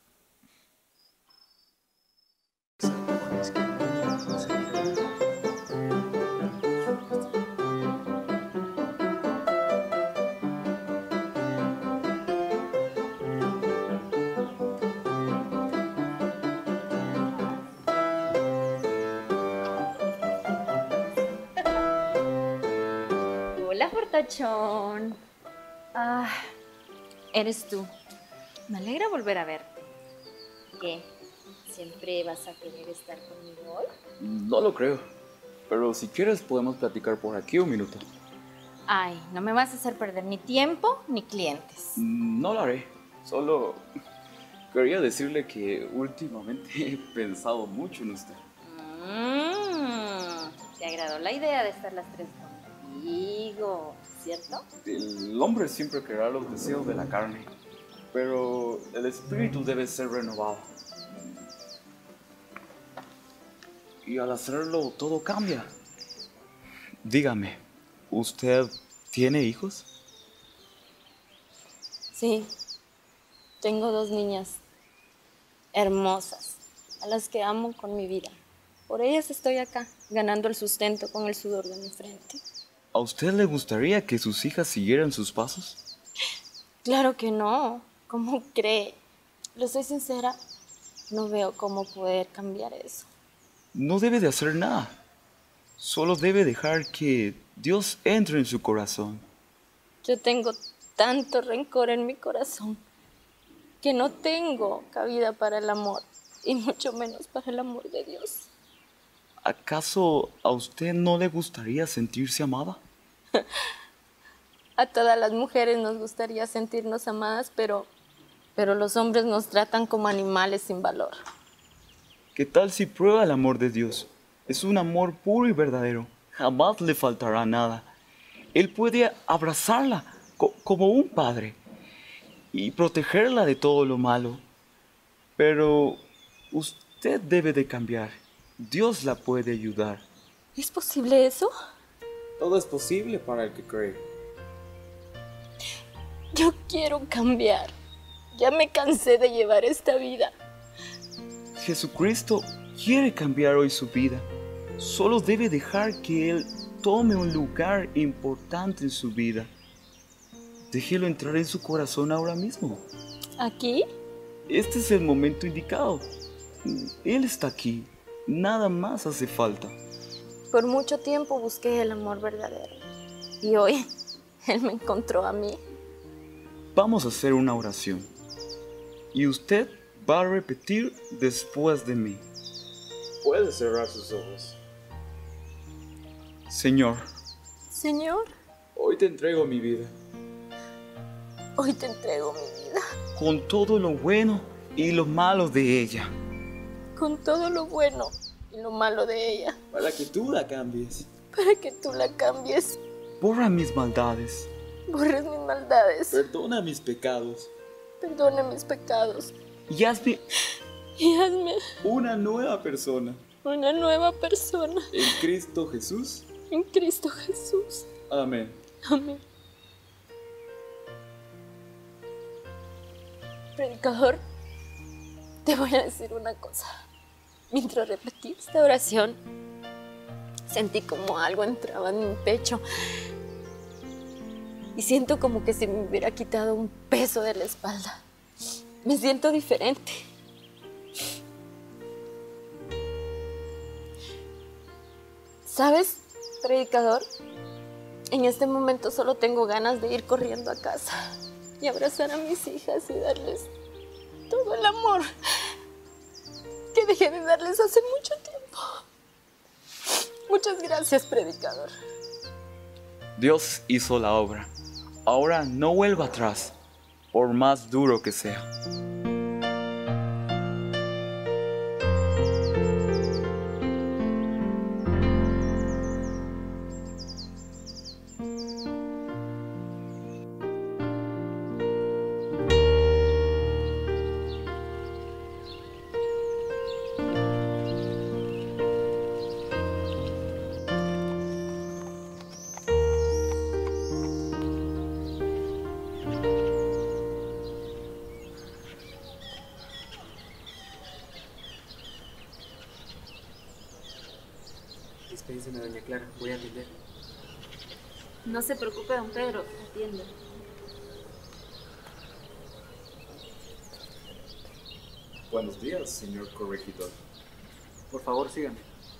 Hola, fortachón. Ah, eres tú. Me alegra volver a verte. ¿Qué? ¿Siempre vas a querer estar conmigo hoy? No lo creo, pero si quieres podemos platicar por aquí un minuto. Ay, no me vas a hacer perder ni tiempo ni clientes. No lo haré, solo quería decirle que últimamente he pensado mucho en usted. Mm, te agradó la idea de estar las tres contigo, ¿cierto? El hombre siempre creará los deseos de la carne, pero el espíritu debe ser renovado. Y al hacerlo todo cambia. Dígame, ¿usted tiene hijos? Sí, tengo dos niñas hermosas, a las que amo con mi vida. Por ellas estoy acá, ganando el sustento con el sudor de mi frente. ¿A usted le gustaría que sus hijas siguieran sus pasos? Claro que no. ¿Cómo cree? Le soy sincera, no veo cómo poder cambiar eso. No debe de hacer nada. Solo debe dejar que Dios entre en su corazón. Yo tengo tanto rencor en mi corazón que no tengo cabida para el amor, y mucho menos para el amor de Dios. ¿Acaso a usted no le gustaría sentirse amada? A todas las mujeres nos gustaría sentirnos amadas, pero, pero los hombres nos tratan como animales sin valor. ¿Qué tal si prueba el amor de Dios? Es un amor puro y verdadero. Jamás le faltará nada. Él puede abrazarla co- como un padre y protegerla de todo lo malo. Pero usted debe de cambiar. Dios la puede ayudar. ¿Es posible eso? Todo es posible para el que cree. Yo quiero cambiar. Ya me cansé de llevar esta vida. Jesucristo quiere cambiar hoy su vida. Solo debe dejar que Él tome un lugar importante en su vida. Déjelo entrar en su corazón ahora mismo. ¿Aquí? Este es el momento indicado. Él está aquí. Nada más hace falta. Por mucho tiempo busqué el amor verdadero. Y hoy Él me encontró a mí. Vamos a hacer una oración. Y usted va a repetir después de mí. Puede cerrar sus ojos. Señor. Señor. Hoy te entrego mi vida. Hoy te entrego mi vida. Con todo lo bueno y lo malo de ella. Con todo lo bueno y lo malo de ella. Para que tú la cambies. Para que tú la cambies. Borra mis maldades. Borres mis maldades. Perdona mis pecados. Perdona mis pecados. Y hazme... Y hazme... una nueva persona. una nueva persona. En Cristo Jesús. En Cristo Jesús. Amén. Amén. Predicador, te voy a decir una cosa. Mientras repetí esta oración, sentí como algo entraba en mi pecho. Y siento como que se me hubiera quitado un peso de la espalda. Me siento diferente. ¿Sabes, predicador? En este momento solo tengo ganas de ir corriendo a casa y abrazar a mis hijas y darles todo el amor que dejé de darles hace mucho tiempo. Muchas gracias, predicador. Dios hizo la obra. Ahora no vuelva atrás, por más duro que sea. Dispénseme, doña Clara, voy a atender. No se preocupe, don Pedro, atienda. Buenos días, señor corregidor. Por favor, síganme.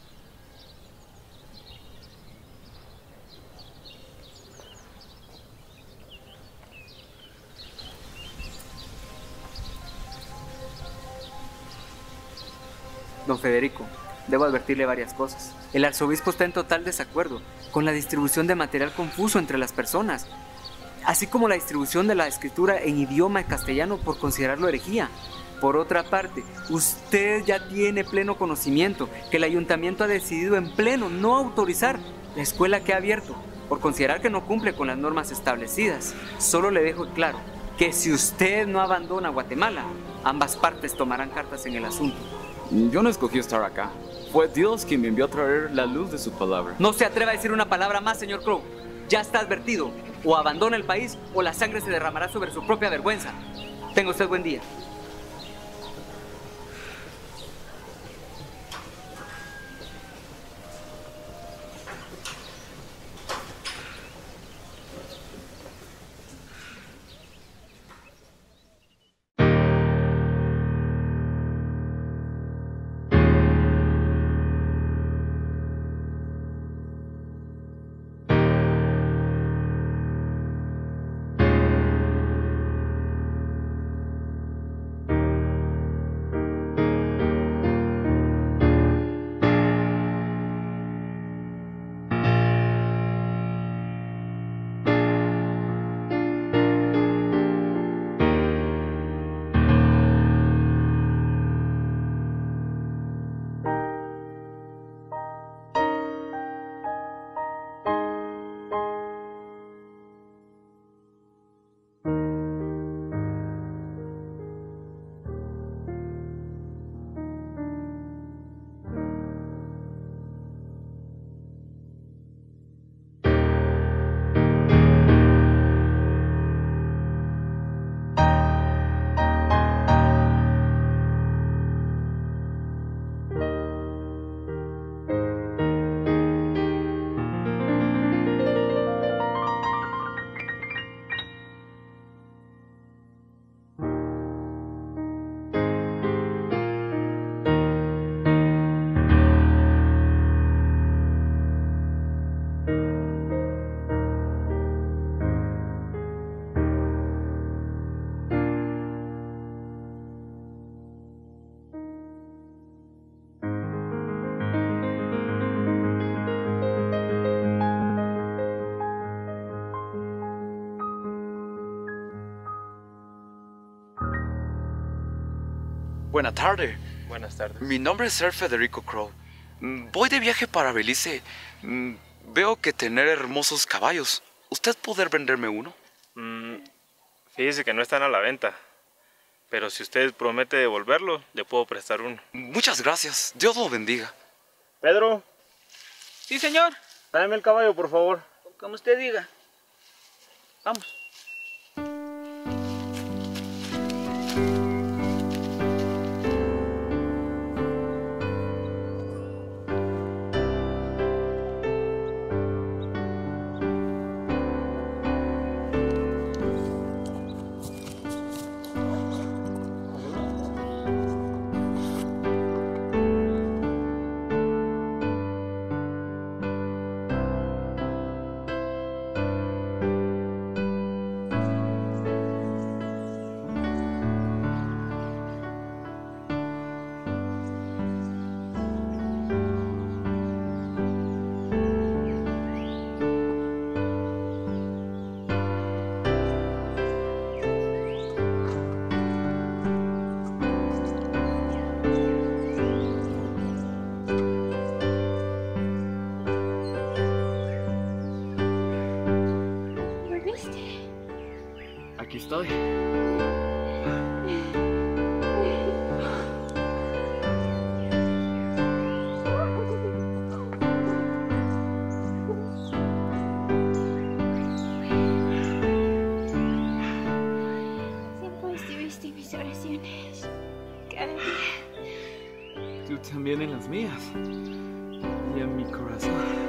Don Federico, debo advertirle varias cosas. El arzobispo está en total desacuerdo con la distribución de material confuso entre las personas, así como la distribución de la escritura en idioma castellano por considerarlo herejía. Por otra parte, usted ya tiene pleno conocimiento que el ayuntamiento ha decidido en pleno no autorizar la escuela que ha abierto por considerar que no cumple con las normas establecidas. Solo le dejo claro que si usted no abandona Guatemala, ambas partes tomarán cartas en el asunto. Yo no escogí estar acá. Fue Dios quien me envió a traer la luz de su palabra. No se atreva a decir una palabra más, señor Crow. Ya está advertido. O abandona el país o la sangre se derramará sobre su propia vergüenza. Tenga usted buen día. Buenas tardes. Buenas tardes. Mi nombre es Sir Federico Crow. Voy de viaje para Belice. Veo que tener hermosos caballos. ¿Usted podrá venderme uno? Mm, fíjese que no están a la venta. Pero si usted promete devolverlo, le puedo prestar uno. Muchas gracias. Dios lo bendiga. Pedro. Sí, señor. Tráeme el caballo, por favor. Como usted diga. Vamos. Aquí estoy. Siempre estuviste en mis oraciones. Cada día. Tú también en las mías. Y en mi corazón.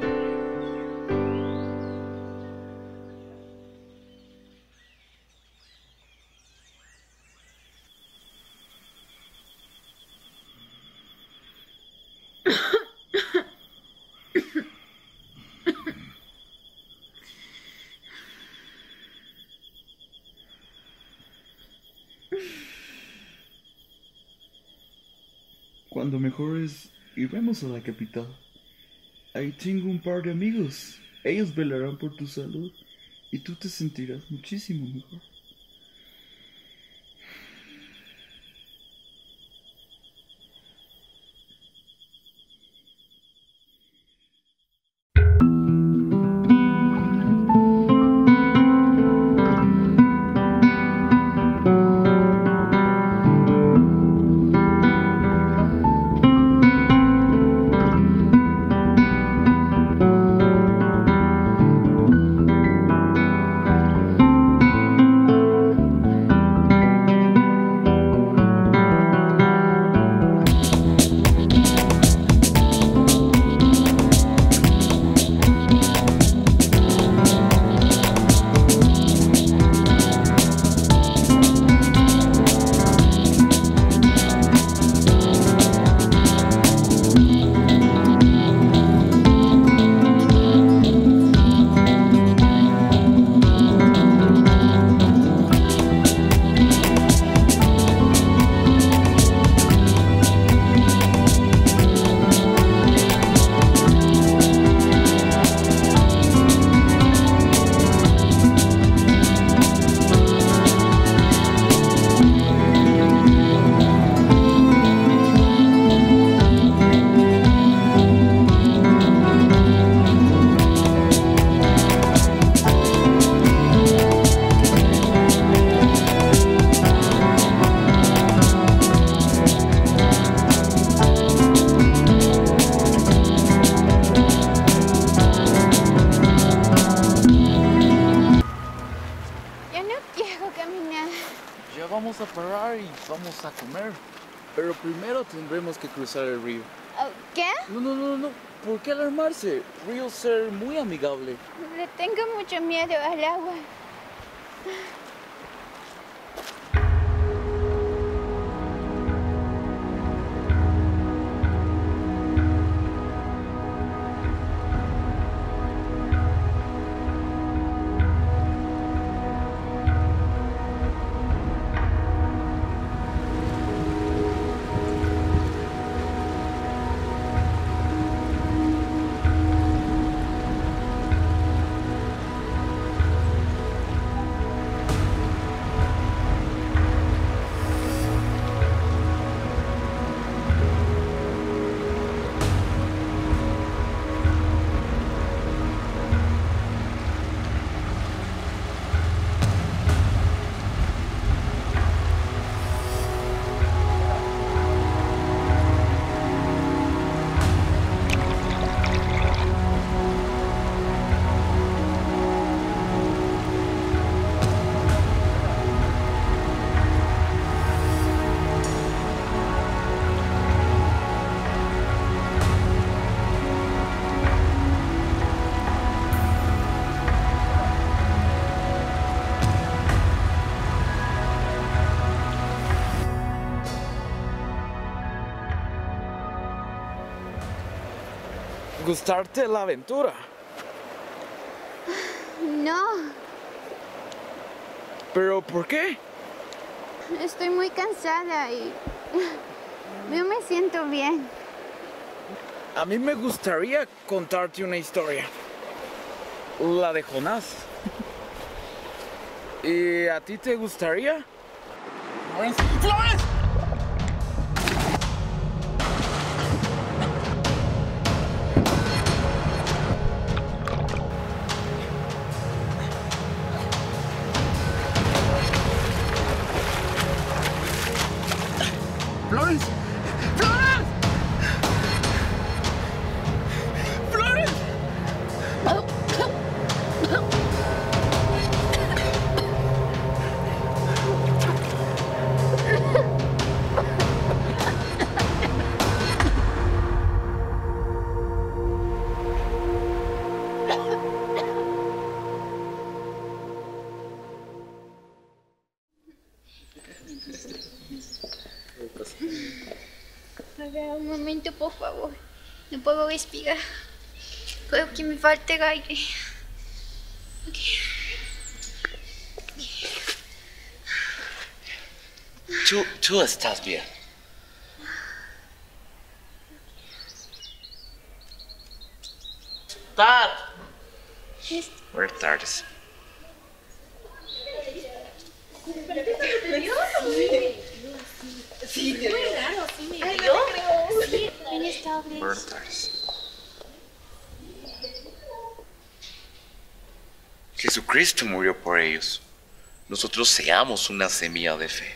Cuando mejores, iremos a la capital. Ahí tengo un par de amigos. Ellos velarán por tu salud y tú te sentirás muchísimo mejor. Vamos a parar y vamos a comer. Pero primero tendremos que cruzar el río. ¿Qué? No, no, no, no. ¿Por qué alarmarse? Río ser muy amigable. Le tengo mucho miedo al agua. gustarte la aventura. No, ¿Pero por qué? estoy muy cansada y no me siento bien. A mí me gustaría contarte una historia. La de Jonás. ¿Y a ti te gustaría? ¡Florence! ¡Florence! ¡Florence! ¡Florence! ¡Florence! A ver, un momento, por favor. No puedo respirar. Creo que me falta el aire. Okay. Tú, tú estás bien. Dad. Buenas tardes. Sí, muy raro, sí me dio. Sí, buenas tardes. Buenas tardes. Jesucristo murió por ellos. Nosotros seamos una semilla de fe.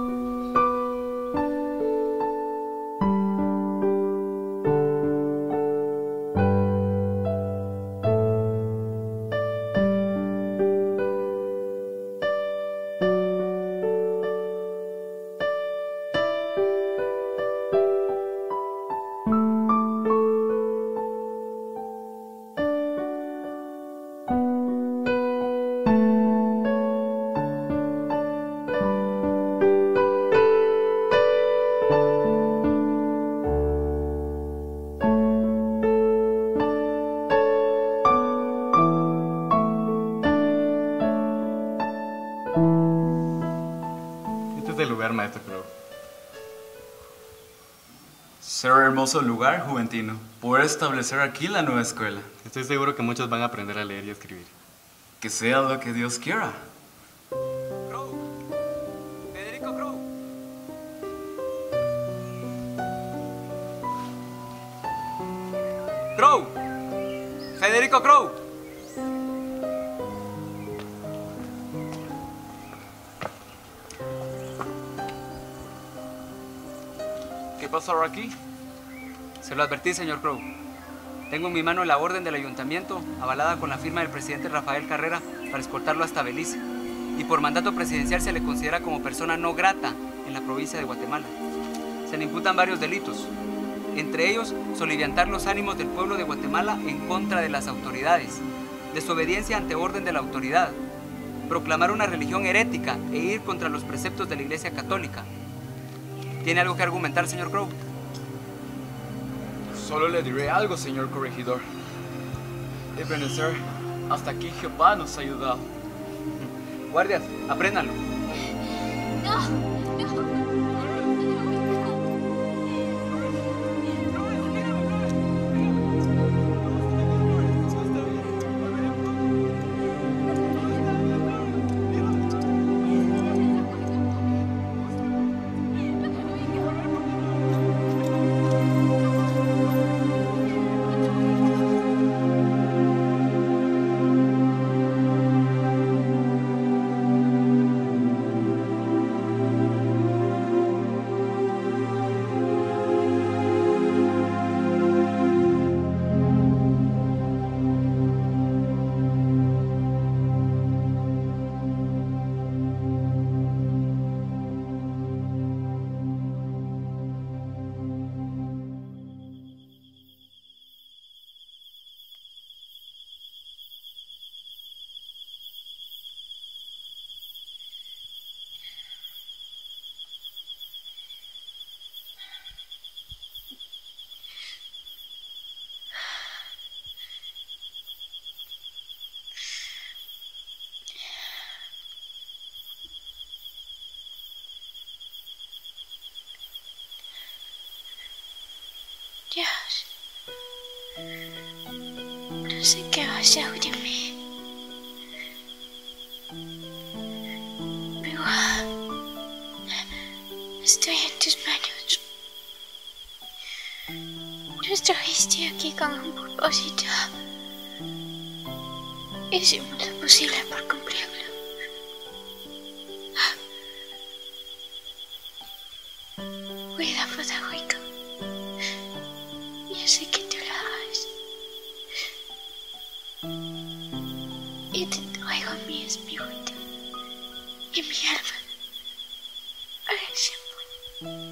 Maestro Crow. Ser hermoso lugar, Juventino. Poder establecer aquí la nueva escuela. Estoy seguro que muchos van a aprender a leer y a escribir. Que sea lo que Dios quiera. Crow. Federico Crow. Crow. Federico Crow. ¿Qué pasó aquí? Se lo advertí, señor Crow. Tengo en mi mano la orden del ayuntamiento, avalada con la firma del presidente Rafael Carrera, para escoltarlo hasta Belice. Y por mandato presidencial se le considera como persona no grata en la provincia de Guatemala. Se le imputan varios delitos, entre ellos soliviantar los ánimos del pueblo de Guatemala en contra de las autoridades, desobediencia ante orden de la autoridad, proclamar una religión herética e ir contra los preceptos de la Iglesia Católica. ¿Tiene algo que argumentar, señor Crow? Solo le diré algo, señor corregidor. Ebenezer, hasta aquí Jehová nos ha ayudado. Guardias, apréndanlo. No, no. Dios, no sé qué va a ser de mí. Pero estoy en tus manos. Yo estoy aquí con un propósito. Hicimos lo posible por cumplirlo. Cuida, Federico. Yo sé que tú lo harás. Y te traigo mi espíritu y mi alma para siempre.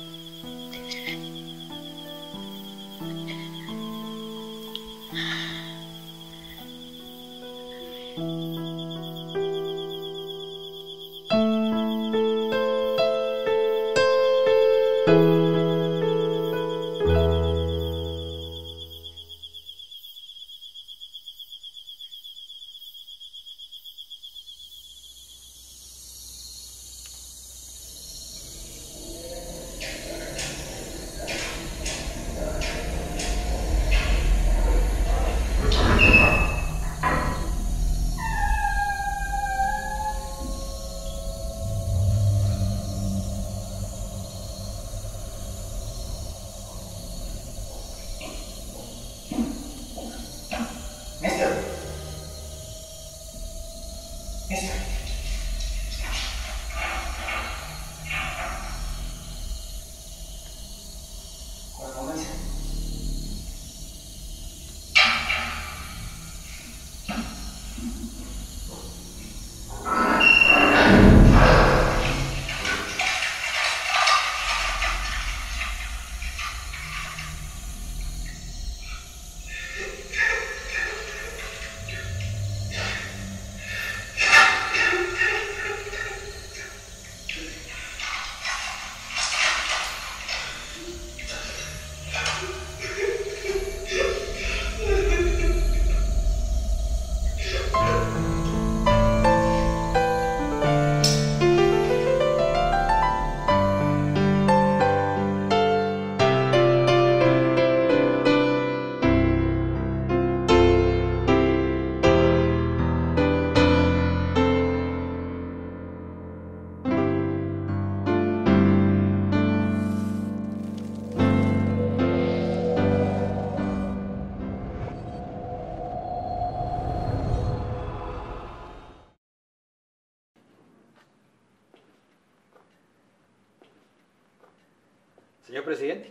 Señor presidente.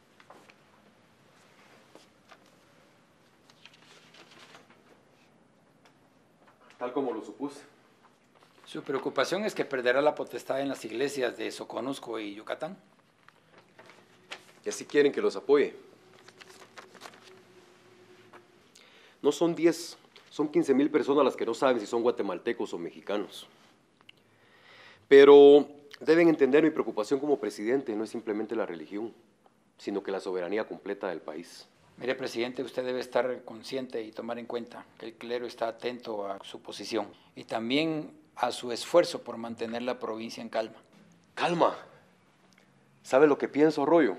Tal como lo supuse. Su preocupación es que perderá la potestad en las iglesias de Soconusco y Yucatán. Y así quieren que los apoye. No son diez, son quince mil personas las que no saben si son guatemaltecos o mexicanos. Pero deben entender mi preocupación como presidente no es simplemente la religión, sino que la soberanía completa del país. Mire, presidente, usted debe estar consciente y tomar en cuenta que el clero está atento a su posición y también a su esfuerzo por mantener la provincia en calma. ¿Calma? ¿Sabe lo que pienso, Arroyo?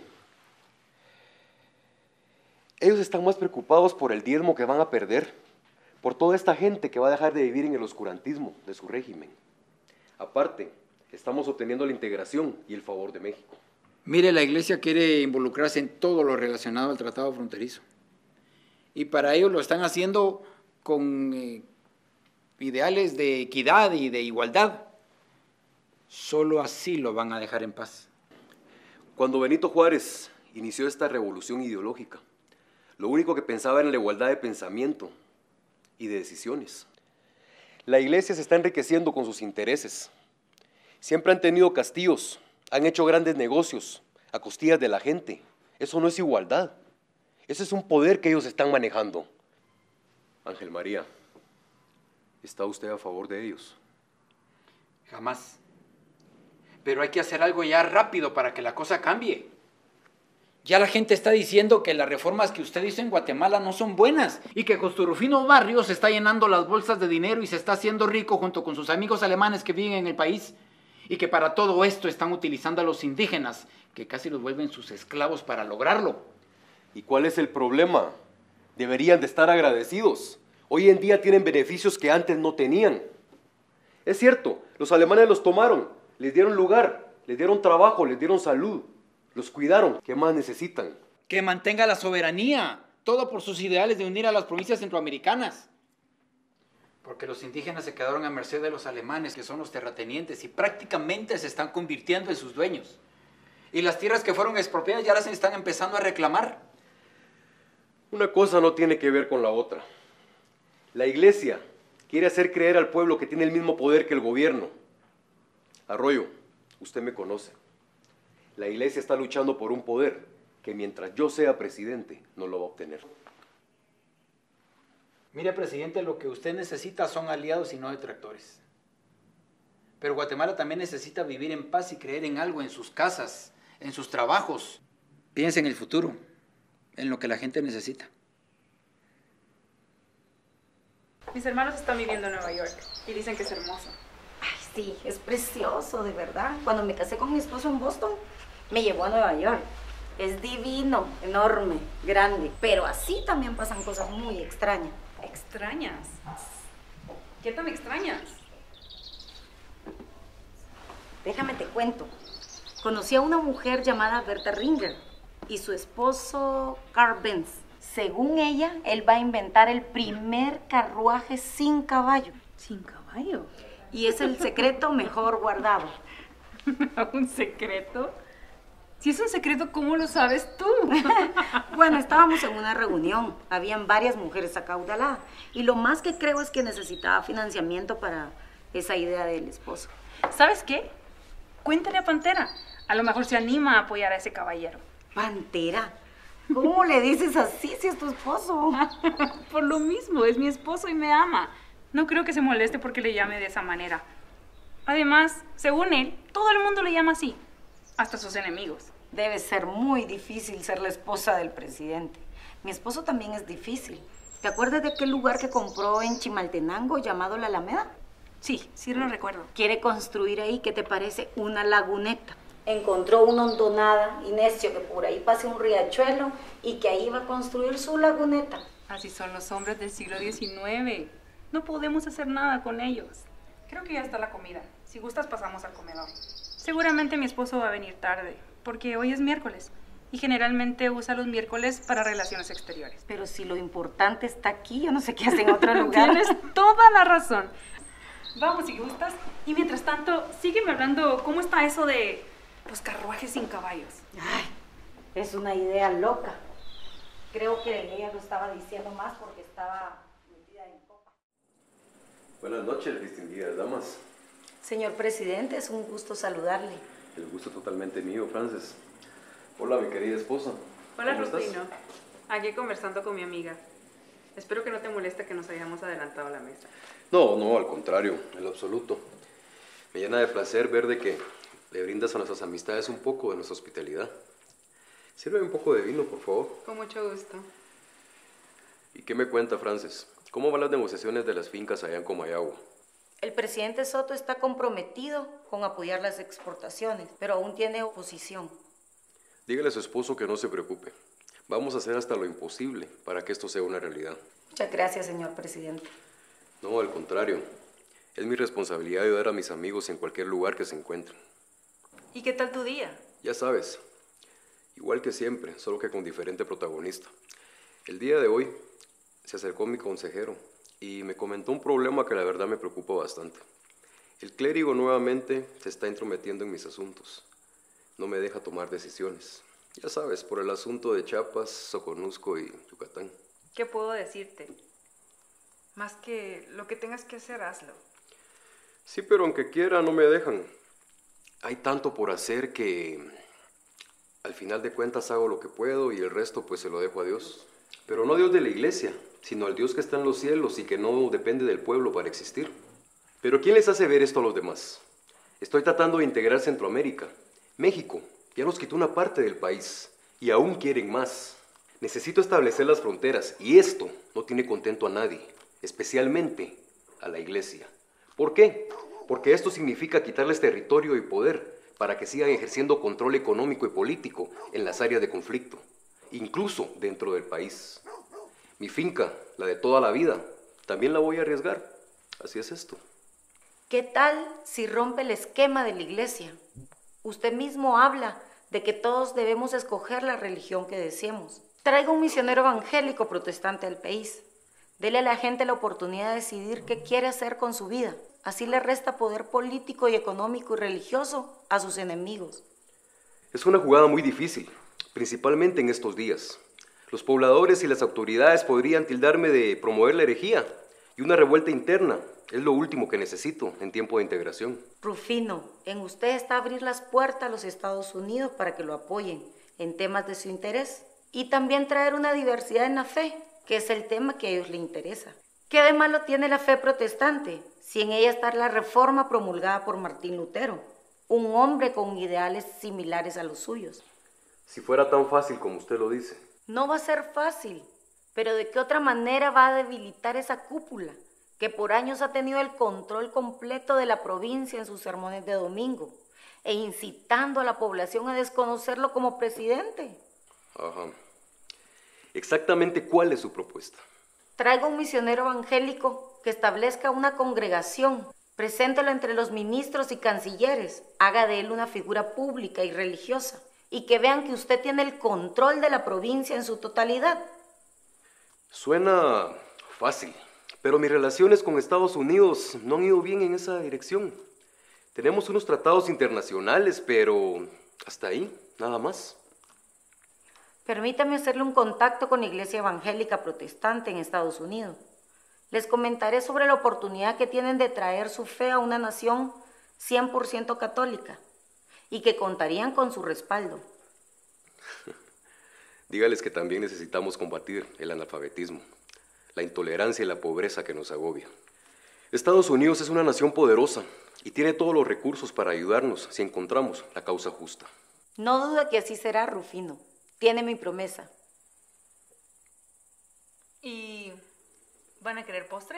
Ellos están más preocupados por el diezmo que van a perder, por toda esta gente que va a dejar de vivir en el oscurantismo de su régimen. Aparte, estamos obteniendo la integración y el favor de México. Mire, la iglesia quiere involucrarse en todo lo relacionado al tratado fronterizo. Y para ello lo están haciendo con eh, ideales de equidad y de igualdad. Solo así lo van a dejar en paz. Cuando Benito Juárez inició esta revolución ideológica, lo único que pensaba era en la igualdad de pensamiento y de decisiones. La iglesia se está enriqueciendo con sus intereses. Siempre han tenido castillos, han hecho grandes negocios a costillas de la gente. Eso no es igualdad. Eso es un poder que ellos están manejando. Ángel María, ¿está usted a favor de ellos? Jamás. Pero hay que hacer algo ya rápido para que la cosa cambie. Ya la gente está diciendo que las reformas que usted hizo en Guatemala no son buenas y que Costurufino Barrios está llenando las bolsas de dinero y se está haciendo rico junto con sus amigos alemanes que viven en el país y que para todo esto están utilizando a los indígenas, que casi los vuelven sus esclavos para lograrlo. ¿Y cuál es el problema? Deberían de estar agradecidos. Hoy en día tienen beneficios que antes no tenían. Es cierto, los alemanes los tomaron, les dieron lugar, les dieron trabajo, les dieron salud, los cuidaron. ¿Qué más necesitan? Que mantenga la soberanía, todo por sus ideales de unir a las provincias centroamericanas. Porque los indígenas se quedaron a merced de los alemanes, que son los terratenientes, y prácticamente se están convirtiendo en sus dueños. Y las tierras que fueron expropiadas ya las están empezando a reclamar. Una cosa no tiene que ver con la otra. La iglesia quiere hacer creer al pueblo que tiene el mismo poder que el gobierno. Arroyo, usted me conoce. La iglesia está luchando por un poder que mientras yo sea presidente no lo va a obtener. Mire, presidente, lo que usted necesita son aliados y no detractores. Pero Guatemala también necesita vivir en paz y creer en algo en sus casas, en sus trabajos. Piensa en el futuro, en lo que la gente necesita. Mis hermanos están viviendo en Nueva York y dicen que es hermoso. Ay, sí, es precioso, de verdad. Cuando me casé con mi esposo en Boston, me llevó a Nueva York. Es divino, enorme, grande. Pero así también pasan cosas muy extrañas. ¿Extrañas? ¿Qué tan extrañas? Déjame te cuento. Conocí a una mujer llamada Berta Ringer y su esposo Carl Benz. Según ella, él va a inventar el primer carruaje sin caballo. ¿Sin caballo? Y es el secreto mejor guardado. ¿Un secreto? Si es un secreto, ¿cómo lo sabes tú? Bueno, estábamos en una reunión. Habían varias mujeres acaudaladas. Y lo más que creo es que necesitaba financiamiento para esa idea del esposo. ¿Sabes qué? Cuéntale a Pantera. A lo mejor se anima a apoyar a ese caballero. ¿Pantera? ¿Cómo le dices así si es tu esposo? Por lo mismo, es mi esposo y me ama. No creo que se moleste porque le llame de esa manera. Además, según él, todo el mundo le llama así. Hasta sus enemigos. Debe ser muy difícil ser la esposa del presidente. Mi esposo también es difícil. ¿Te acuerdas de aquel lugar que compró en Chimaltenango llamado La Alameda? Sí, sí lo recuerdo. Quiere construir ahí, ¿qué te parece? Una laguneta. Encontró una hondonada y necio que por ahí pase un riachuelo y que ahí va a construir su laguneta. Así son los hombres del siglo diecinueve. No podemos hacer nada con ellos. Creo que ya está la comida. Si gustas, pasamos al comedor. Seguramente mi esposo va a venir tarde, porque hoy es miércoles. Y generalmente usa los miércoles para relaciones exteriores. Pero si lo importante está aquí, yo no sé qué hace en otro lugar. Tienes toda la razón. Vamos, si gustas. Y mientras tanto, sígueme hablando cómo está eso de los carruajes sin caballos. Ay, es una idea loca. Creo que ella lo estaba diciendo más porque estaba metida en copa. Buenas noches, distinguidas damas. Señor presidente, es un gusto saludarle. El gusto totalmente mío, Frances. Hola, mi querida esposa. Hola, ¿Cómo estás? Rufino. Aquí conversando con mi amiga. Espero que no te moleste que nos hayamos adelantado a la mesa. No, no, al contrario, en lo absoluto. Me llena de placer ver de que le brindas a nuestras amistades un poco de nuestra hospitalidad. Sirve un poco de vino, por favor. Con mucho gusto. ¿Y qué me cuenta, Frances? ¿Cómo van las negociaciones de las fincas allá en Comayagua? El presidente Soto está comprometido con apoyar las exportaciones, pero aún tiene oposición. Dígale a su esposo que no se preocupe. Vamos a hacer hasta lo imposible para que esto sea una realidad. Muchas gracias, señor presidente. No, al contrario. Es mi responsabilidad ayudar a mis amigos en cualquier lugar que se encuentren. ¿Y qué tal tu día? Ya sabes, igual que siempre, solo que con diferente protagonista. El día de hoy se acercó mi consejero y me comentó un problema que la verdad me preocupa bastante. El clérigo nuevamente se está entrometiendo en mis asuntos. No me deja tomar decisiones. Ya sabes, por el asunto de Chiapas, Soconusco y Yucatán. ¿Qué puedo decirte? Más que lo que tengas que hacer, hazlo. Sí, pero aunque quiera, no me dejan. Hay tanto por hacer que al final de cuentas hago lo que puedo y el resto pues se lo dejo a Dios. Pero no a Dios de la iglesia, sino al Dios que está en los cielos y que no depende del pueblo para existir. Pero ¿quién les hace ver esto a los demás? Estoy tratando de integrar Centroamérica. México ya nos quitó una parte del país y aún quieren más. Necesito establecer las fronteras y esto no tiene contento a nadie, especialmente a la iglesia. ¿Por qué? Porque esto significa quitarles territorio y poder para que sigan ejerciendo control económico y político en las áreas de conflicto. incluso dentro del país. Mi finca, la de toda la vida, también la voy a arriesgar. Así es esto. ¿Qué tal si rompe el esquema de la iglesia? Usted mismo habla de que todos debemos escoger la religión que deseemos. Traiga un misionero evangélico protestante al país. Dele a la gente la oportunidad de decidir qué quiere hacer con su vida. Así le resta poder político y económico y religioso a sus enemigos. Es una jugada muy difícil, principalmente en estos días. Los pobladores y las autoridades podrían tildarme de promover la herejía y una revuelta interna. Es lo último que necesito en tiempo de integración. Rufino, en usted está abrir las puertas a los Estados Unidos para que lo apoyen en temas de su interés y también traer una diversidad en la fe, que es el tema que a ellos les interesa. ¿Qué de malo tiene la fe protestante si en ella está la reforma promulgada por Martín Lutero, un hombre con ideales similares a los suyos? Si fuera tan fácil como usted lo dice. No va a ser fácil, pero ¿de qué otra manera va a debilitar esa cúpula que por años ha tenido el control completo de la provincia en sus sermones de domingo e incitando a la población a desconocerlo como presidente? Ajá. Exactamente cuál es su propuesta. Traiga un misionero evangélico que establezca una congregación, preséntelo entre los ministros y cancilleres, haga de él una figura pública y religiosa y que vean que usted tiene el control de la provincia en su totalidad. Suena fácil, pero mis relaciones con Estados Unidos no han ido bien en esa dirección. Tenemos unos tratados internacionales, pero hasta ahí, nada más. Permítame hacerle un contacto con la Iglesia Evangélica Protestante en Estados Unidos. Les comentaré sobre la oportunidad que tienen de traer su fe a una nación cien por ciento católica y que contarían con su respaldo. Dígales que también necesitamos combatir el analfabetismo, la intolerancia y la pobreza que nos agobia. Estados Unidos es una nación poderosa y tiene todos los recursos para ayudarnos si encontramos la causa justa. No duda que así será, Rufino. Tiene mi promesa. ¿Y van a querer postre?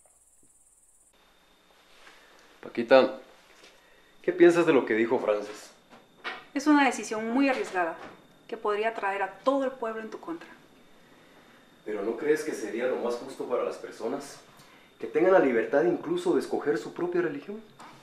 Paquita, ¿qué piensas de lo que dijo Frances? Es una decisión muy arriesgada que podría traer a todo el pueblo en tu contra. ¿Pero no crees que sería lo más justo para las personas? Que tengan la libertad incluso de escoger su propia religión.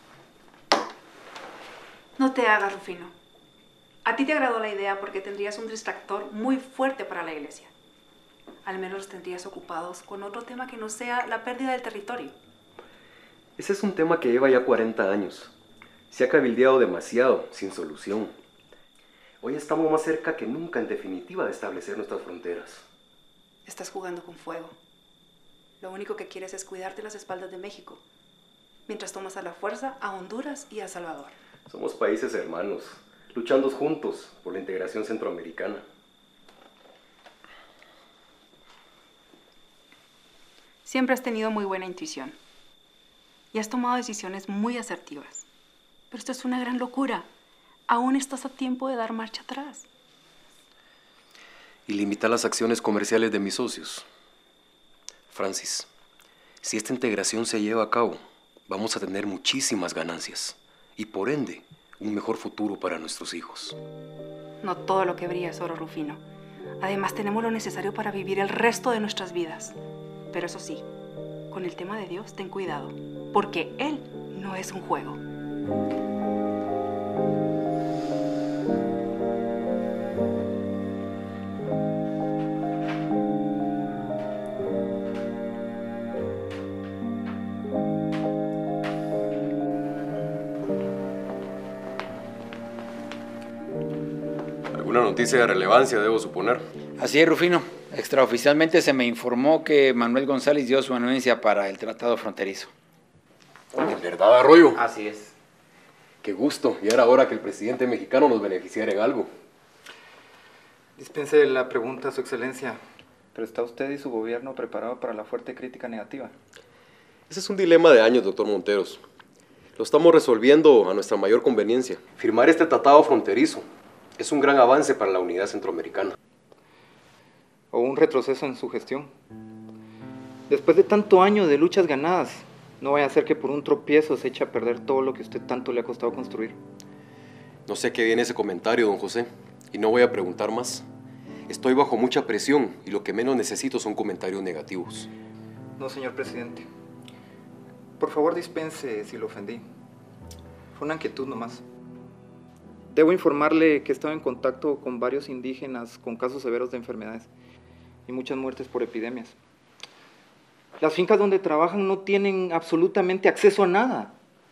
No te hagas, Rufino. A ti te agradó la idea porque tendrías un distractor muy fuerte para la iglesia. Al menos los tendrías ocupados con otro tema que no sea la pérdida del territorio. Ese es un tema que lleva ya cuarenta años. Se ha cabildeado demasiado, sin solución. Hoy estamos más cerca que nunca, en definitiva, de establecer nuestras fronteras. Estás jugando con fuego. Lo único que quieres es cuidarte las espaldas de México, mientras tomas a la fuerza a Honduras y a Salvador. Somos países hermanos, luchando juntos por la integración centroamericana. Siempre has tenido muy buena intuición y has tomado decisiones muy asertivas. Pero esto es una gran locura. Aún estás a tiempo de dar marcha atrás. Y limitar las acciones comerciales de mis socios. Francis, si esta integración se lleva a cabo, vamos a tener muchísimas ganancias y por ende, un mejor futuro para nuestros hijos. No todo lo que brilla es oro, Rufino. Además, tenemos lo necesario para vivir el resto de nuestras vidas. Pero eso sí, con el tema de Dios, ten cuidado, porque Él no es un juego. Una noticia de relevancia, debo suponer. Así es, Rufino. Extraoficialmente se me informó que Manuel González dio su anuencia para el tratado fronterizo. ¿En verdad, Arroyo? Así es. Qué gusto. Y era hora que el presidente mexicano nos beneficiara en algo. Dispense la pregunta, Su Excelencia. ¿Pero está usted y su gobierno preparado para la fuerte crítica negativa? Ese es un dilema de años, doctor Monteros. Lo estamos resolviendo a nuestra mayor conveniencia. Firmar este tratado fronterizo es un gran avance para la unidad centroamericana. ¿O un retroceso en su gestión? Después de tanto año de luchas ganadas, no vaya a ser que por un tropiezo se eche a perder todo lo que a usted tanto le ha costado construir. No sé a qué viene ese comentario, don José, y no voy a preguntar más. Estoy bajo mucha presión y lo que menos necesito son comentarios negativos. No, señor presidente. Por favor, dispense si lo ofendí. Fue una inquietud nomás. Debo informarle que he estado en contacto con varios indígenas con casos severos de enfermedades y muchas muertes por epidemias. Las fincas donde trabajan no tienen absolutamente acceso a nada.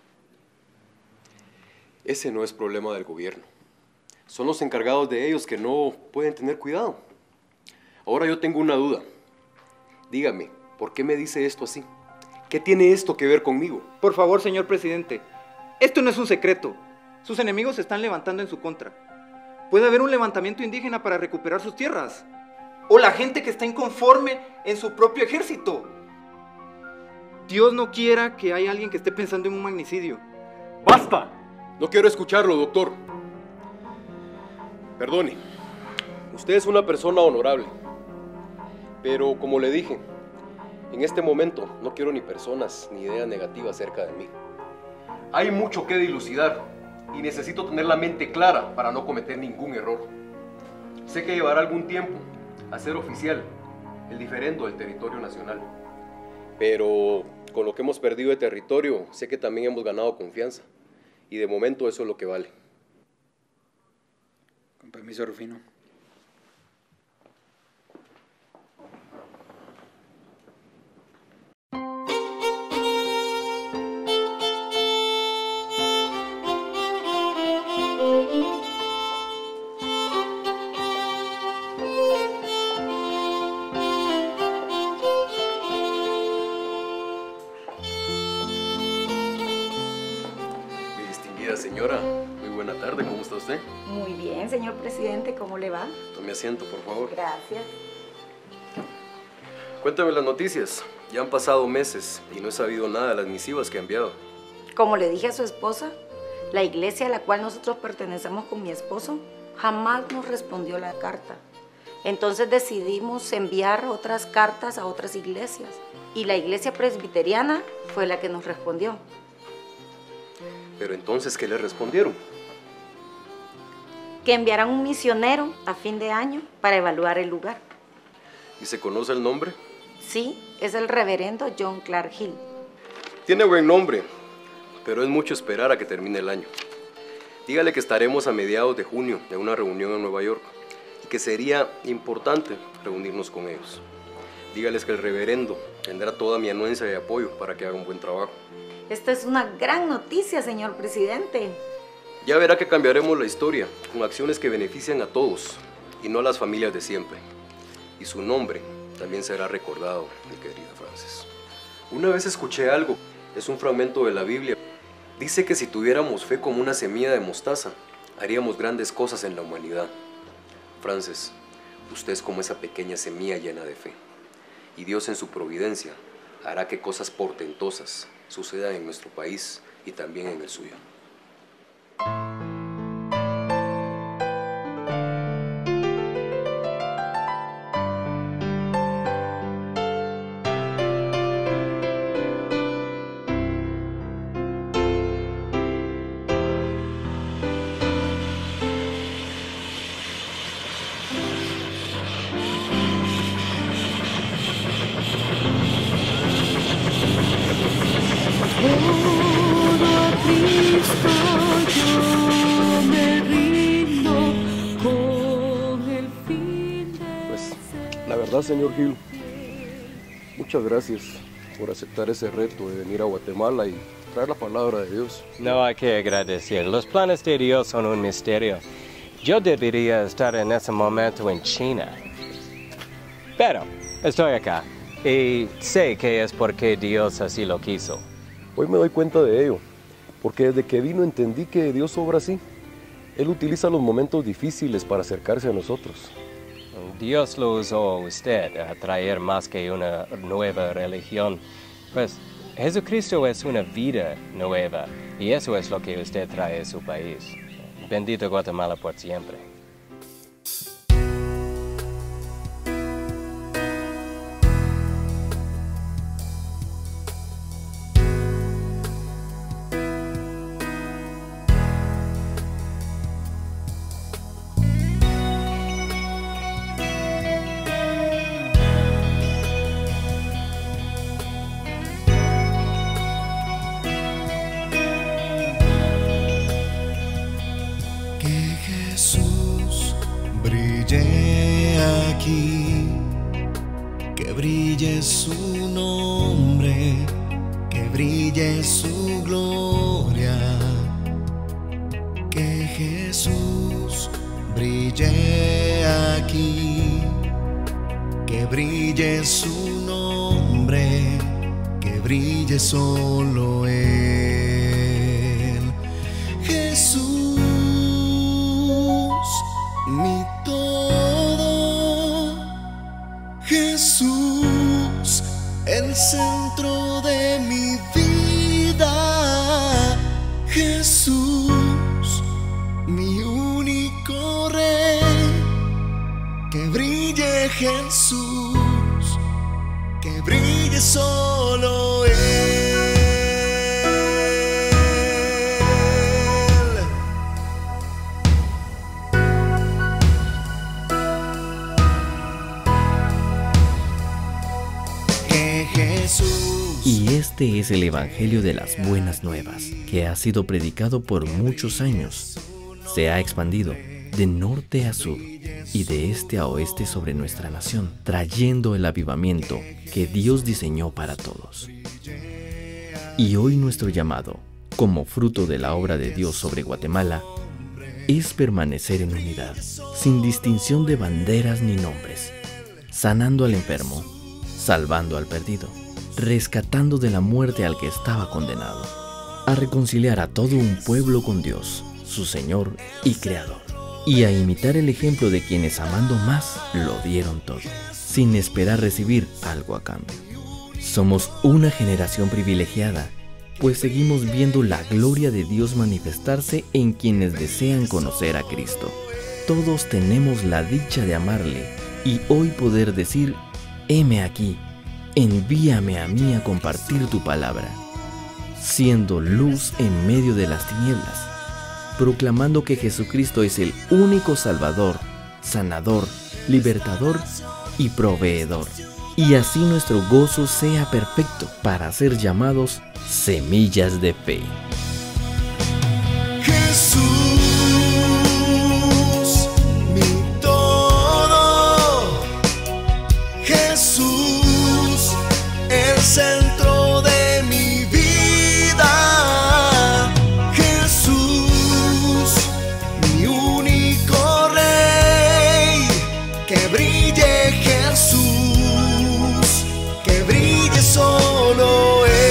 Ese no es problema del gobierno. Son los encargados de ellos que no pueden tener cuidado. Ahora yo tengo una duda. Dígame, ¿por qué me dice esto así? ¿Qué tiene esto que ver conmigo? Por favor, señor presidente, esto no es un secreto. Sus enemigos se están levantando en su contra. Puede haber un levantamiento indígena para recuperar sus tierras. O la gente que está inconforme en su propio ejército. Dios no quiera que haya alguien que esté pensando en un magnicidio. ¡Basta! No quiero escucharlo, doctor. Perdone, usted es una persona honorable. Pero como le dije, en este momento no quiero ni personas ni ideas negativas cerca de mí. Hay mucho que dilucidar y necesito tener la mente clara para no cometer ningún error. Sé que llevará algún tiempo hacer oficial el diferendo del territorio nacional. Pero con lo que hemos perdido de territorio, sé que también hemos ganado confianza. Y de momento eso es lo que vale. Con permiso, Rufino. Señora, muy buena tarde, ¿cómo está usted? Muy bien, señor presidente, ¿cómo le va? Tome asiento, por favor. Gracias. Cuéntame las noticias. Ya han pasado meses y no he sabido nada de las misivas que ha enviado. Como le dije a su esposa, la iglesia a la cual nosotros pertenecemos con mi esposo jamás nos respondió la carta. Entonces decidimos enviar otras cartas a otras iglesias y la iglesia presbiteriana fue la que nos respondió. Pero entonces, ¿qué le respondieron? Que enviarán un misionero a fin de año para evaluar el lugar. ¿Y se conoce el nombre? Sí, es el reverendo John Clark Hill. Tiene buen nombre, pero es mucho esperar a que termine el año. Dígale que estaremos a mediados de junio en una reunión en Nueva York y que sería importante reunirnos con ellos. Dígales que el reverendo tendrá toda mi anuencia y apoyo para que haga un buen trabajo. Esta es una gran noticia, señor presidente. Ya verá que cambiaremos la historia con acciones que benefician a todos y no a las familias de siempre. Y su nombre también será recordado, mi querida Frances. Una vez escuché algo, es un fragmento de la Biblia. Dice que si tuviéramos fe como una semilla de mostaza, haríamos grandes cosas en la humanidad. Frances, usted es como esa pequeña semilla llena de fe. Y Dios en su providencia hará que cosas portentosas sucedan en nuestro país y también en el suyo. Señor Hill, muchas gracias por aceptar ese reto de venir a Guatemala y traer la palabra de Dios. No hay que agradecer. Los planes de Dios son un misterio. Yo debería estar en ese momento en China. Pero estoy acá y sé que es porque Dios así lo quiso. Hoy me doy cuenta de ello, porque desde que vino entendí que Dios obra así. Él utiliza los momentos difíciles para acercarse a nosotros. Dios lo usó a usted a traer más que una nueva religión. Pues Jesucristo es una vida nueva y eso es lo que usted trae a su país. Bendito Guatemala por siempre. aquí, que brille su nombre, que brille su gloria, que Jesús brille aquí, que brille su nombre, que brille solo Él. Jesús, mi todo, Jesús, el centro de mi vida, Jesús, mi único Rey, que brille Jesús, que brille solo Él. Que Jesús. Y este es el Evangelio de las Buenas Nuevas, que ha sido predicado por muchos años. Se ha expandido de norte a sur y de este a oeste sobre nuestra nación, trayendo el avivamiento que Dios diseñó para todos. Y hoy nuestro llamado, como fruto de la obra de Dios sobre Guatemala, es permanecer en unidad, sin distinción de banderas ni nombres, sanando al enfermo, salvando al perdido, rescatando de la muerte al que estaba condenado, a reconciliar a todo un pueblo con Dios, su Señor y Creador, y a imitar el ejemplo de quienes amando más lo dieron todo, sin esperar recibir algo a cambio. Somos una generación privilegiada, pues seguimos viendo la gloria de Dios manifestarse en quienes desean conocer a Cristo. Todos tenemos la dicha de amarle y hoy poder decir: heme aquí, envíame a mí a compartir tu palabra, siendo luz en medio de las tinieblas, proclamando que Jesucristo es el único Salvador, sanador, libertador y proveedor. Y así nuestro gozo sea perfecto para ser llamados semillas de fe. Jesús, mi todo, Jesús, el centro de mi vida, Jesús, mi único Rey, que brille Jesús, que brille solo Él.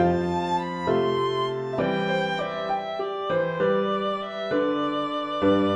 Thank you.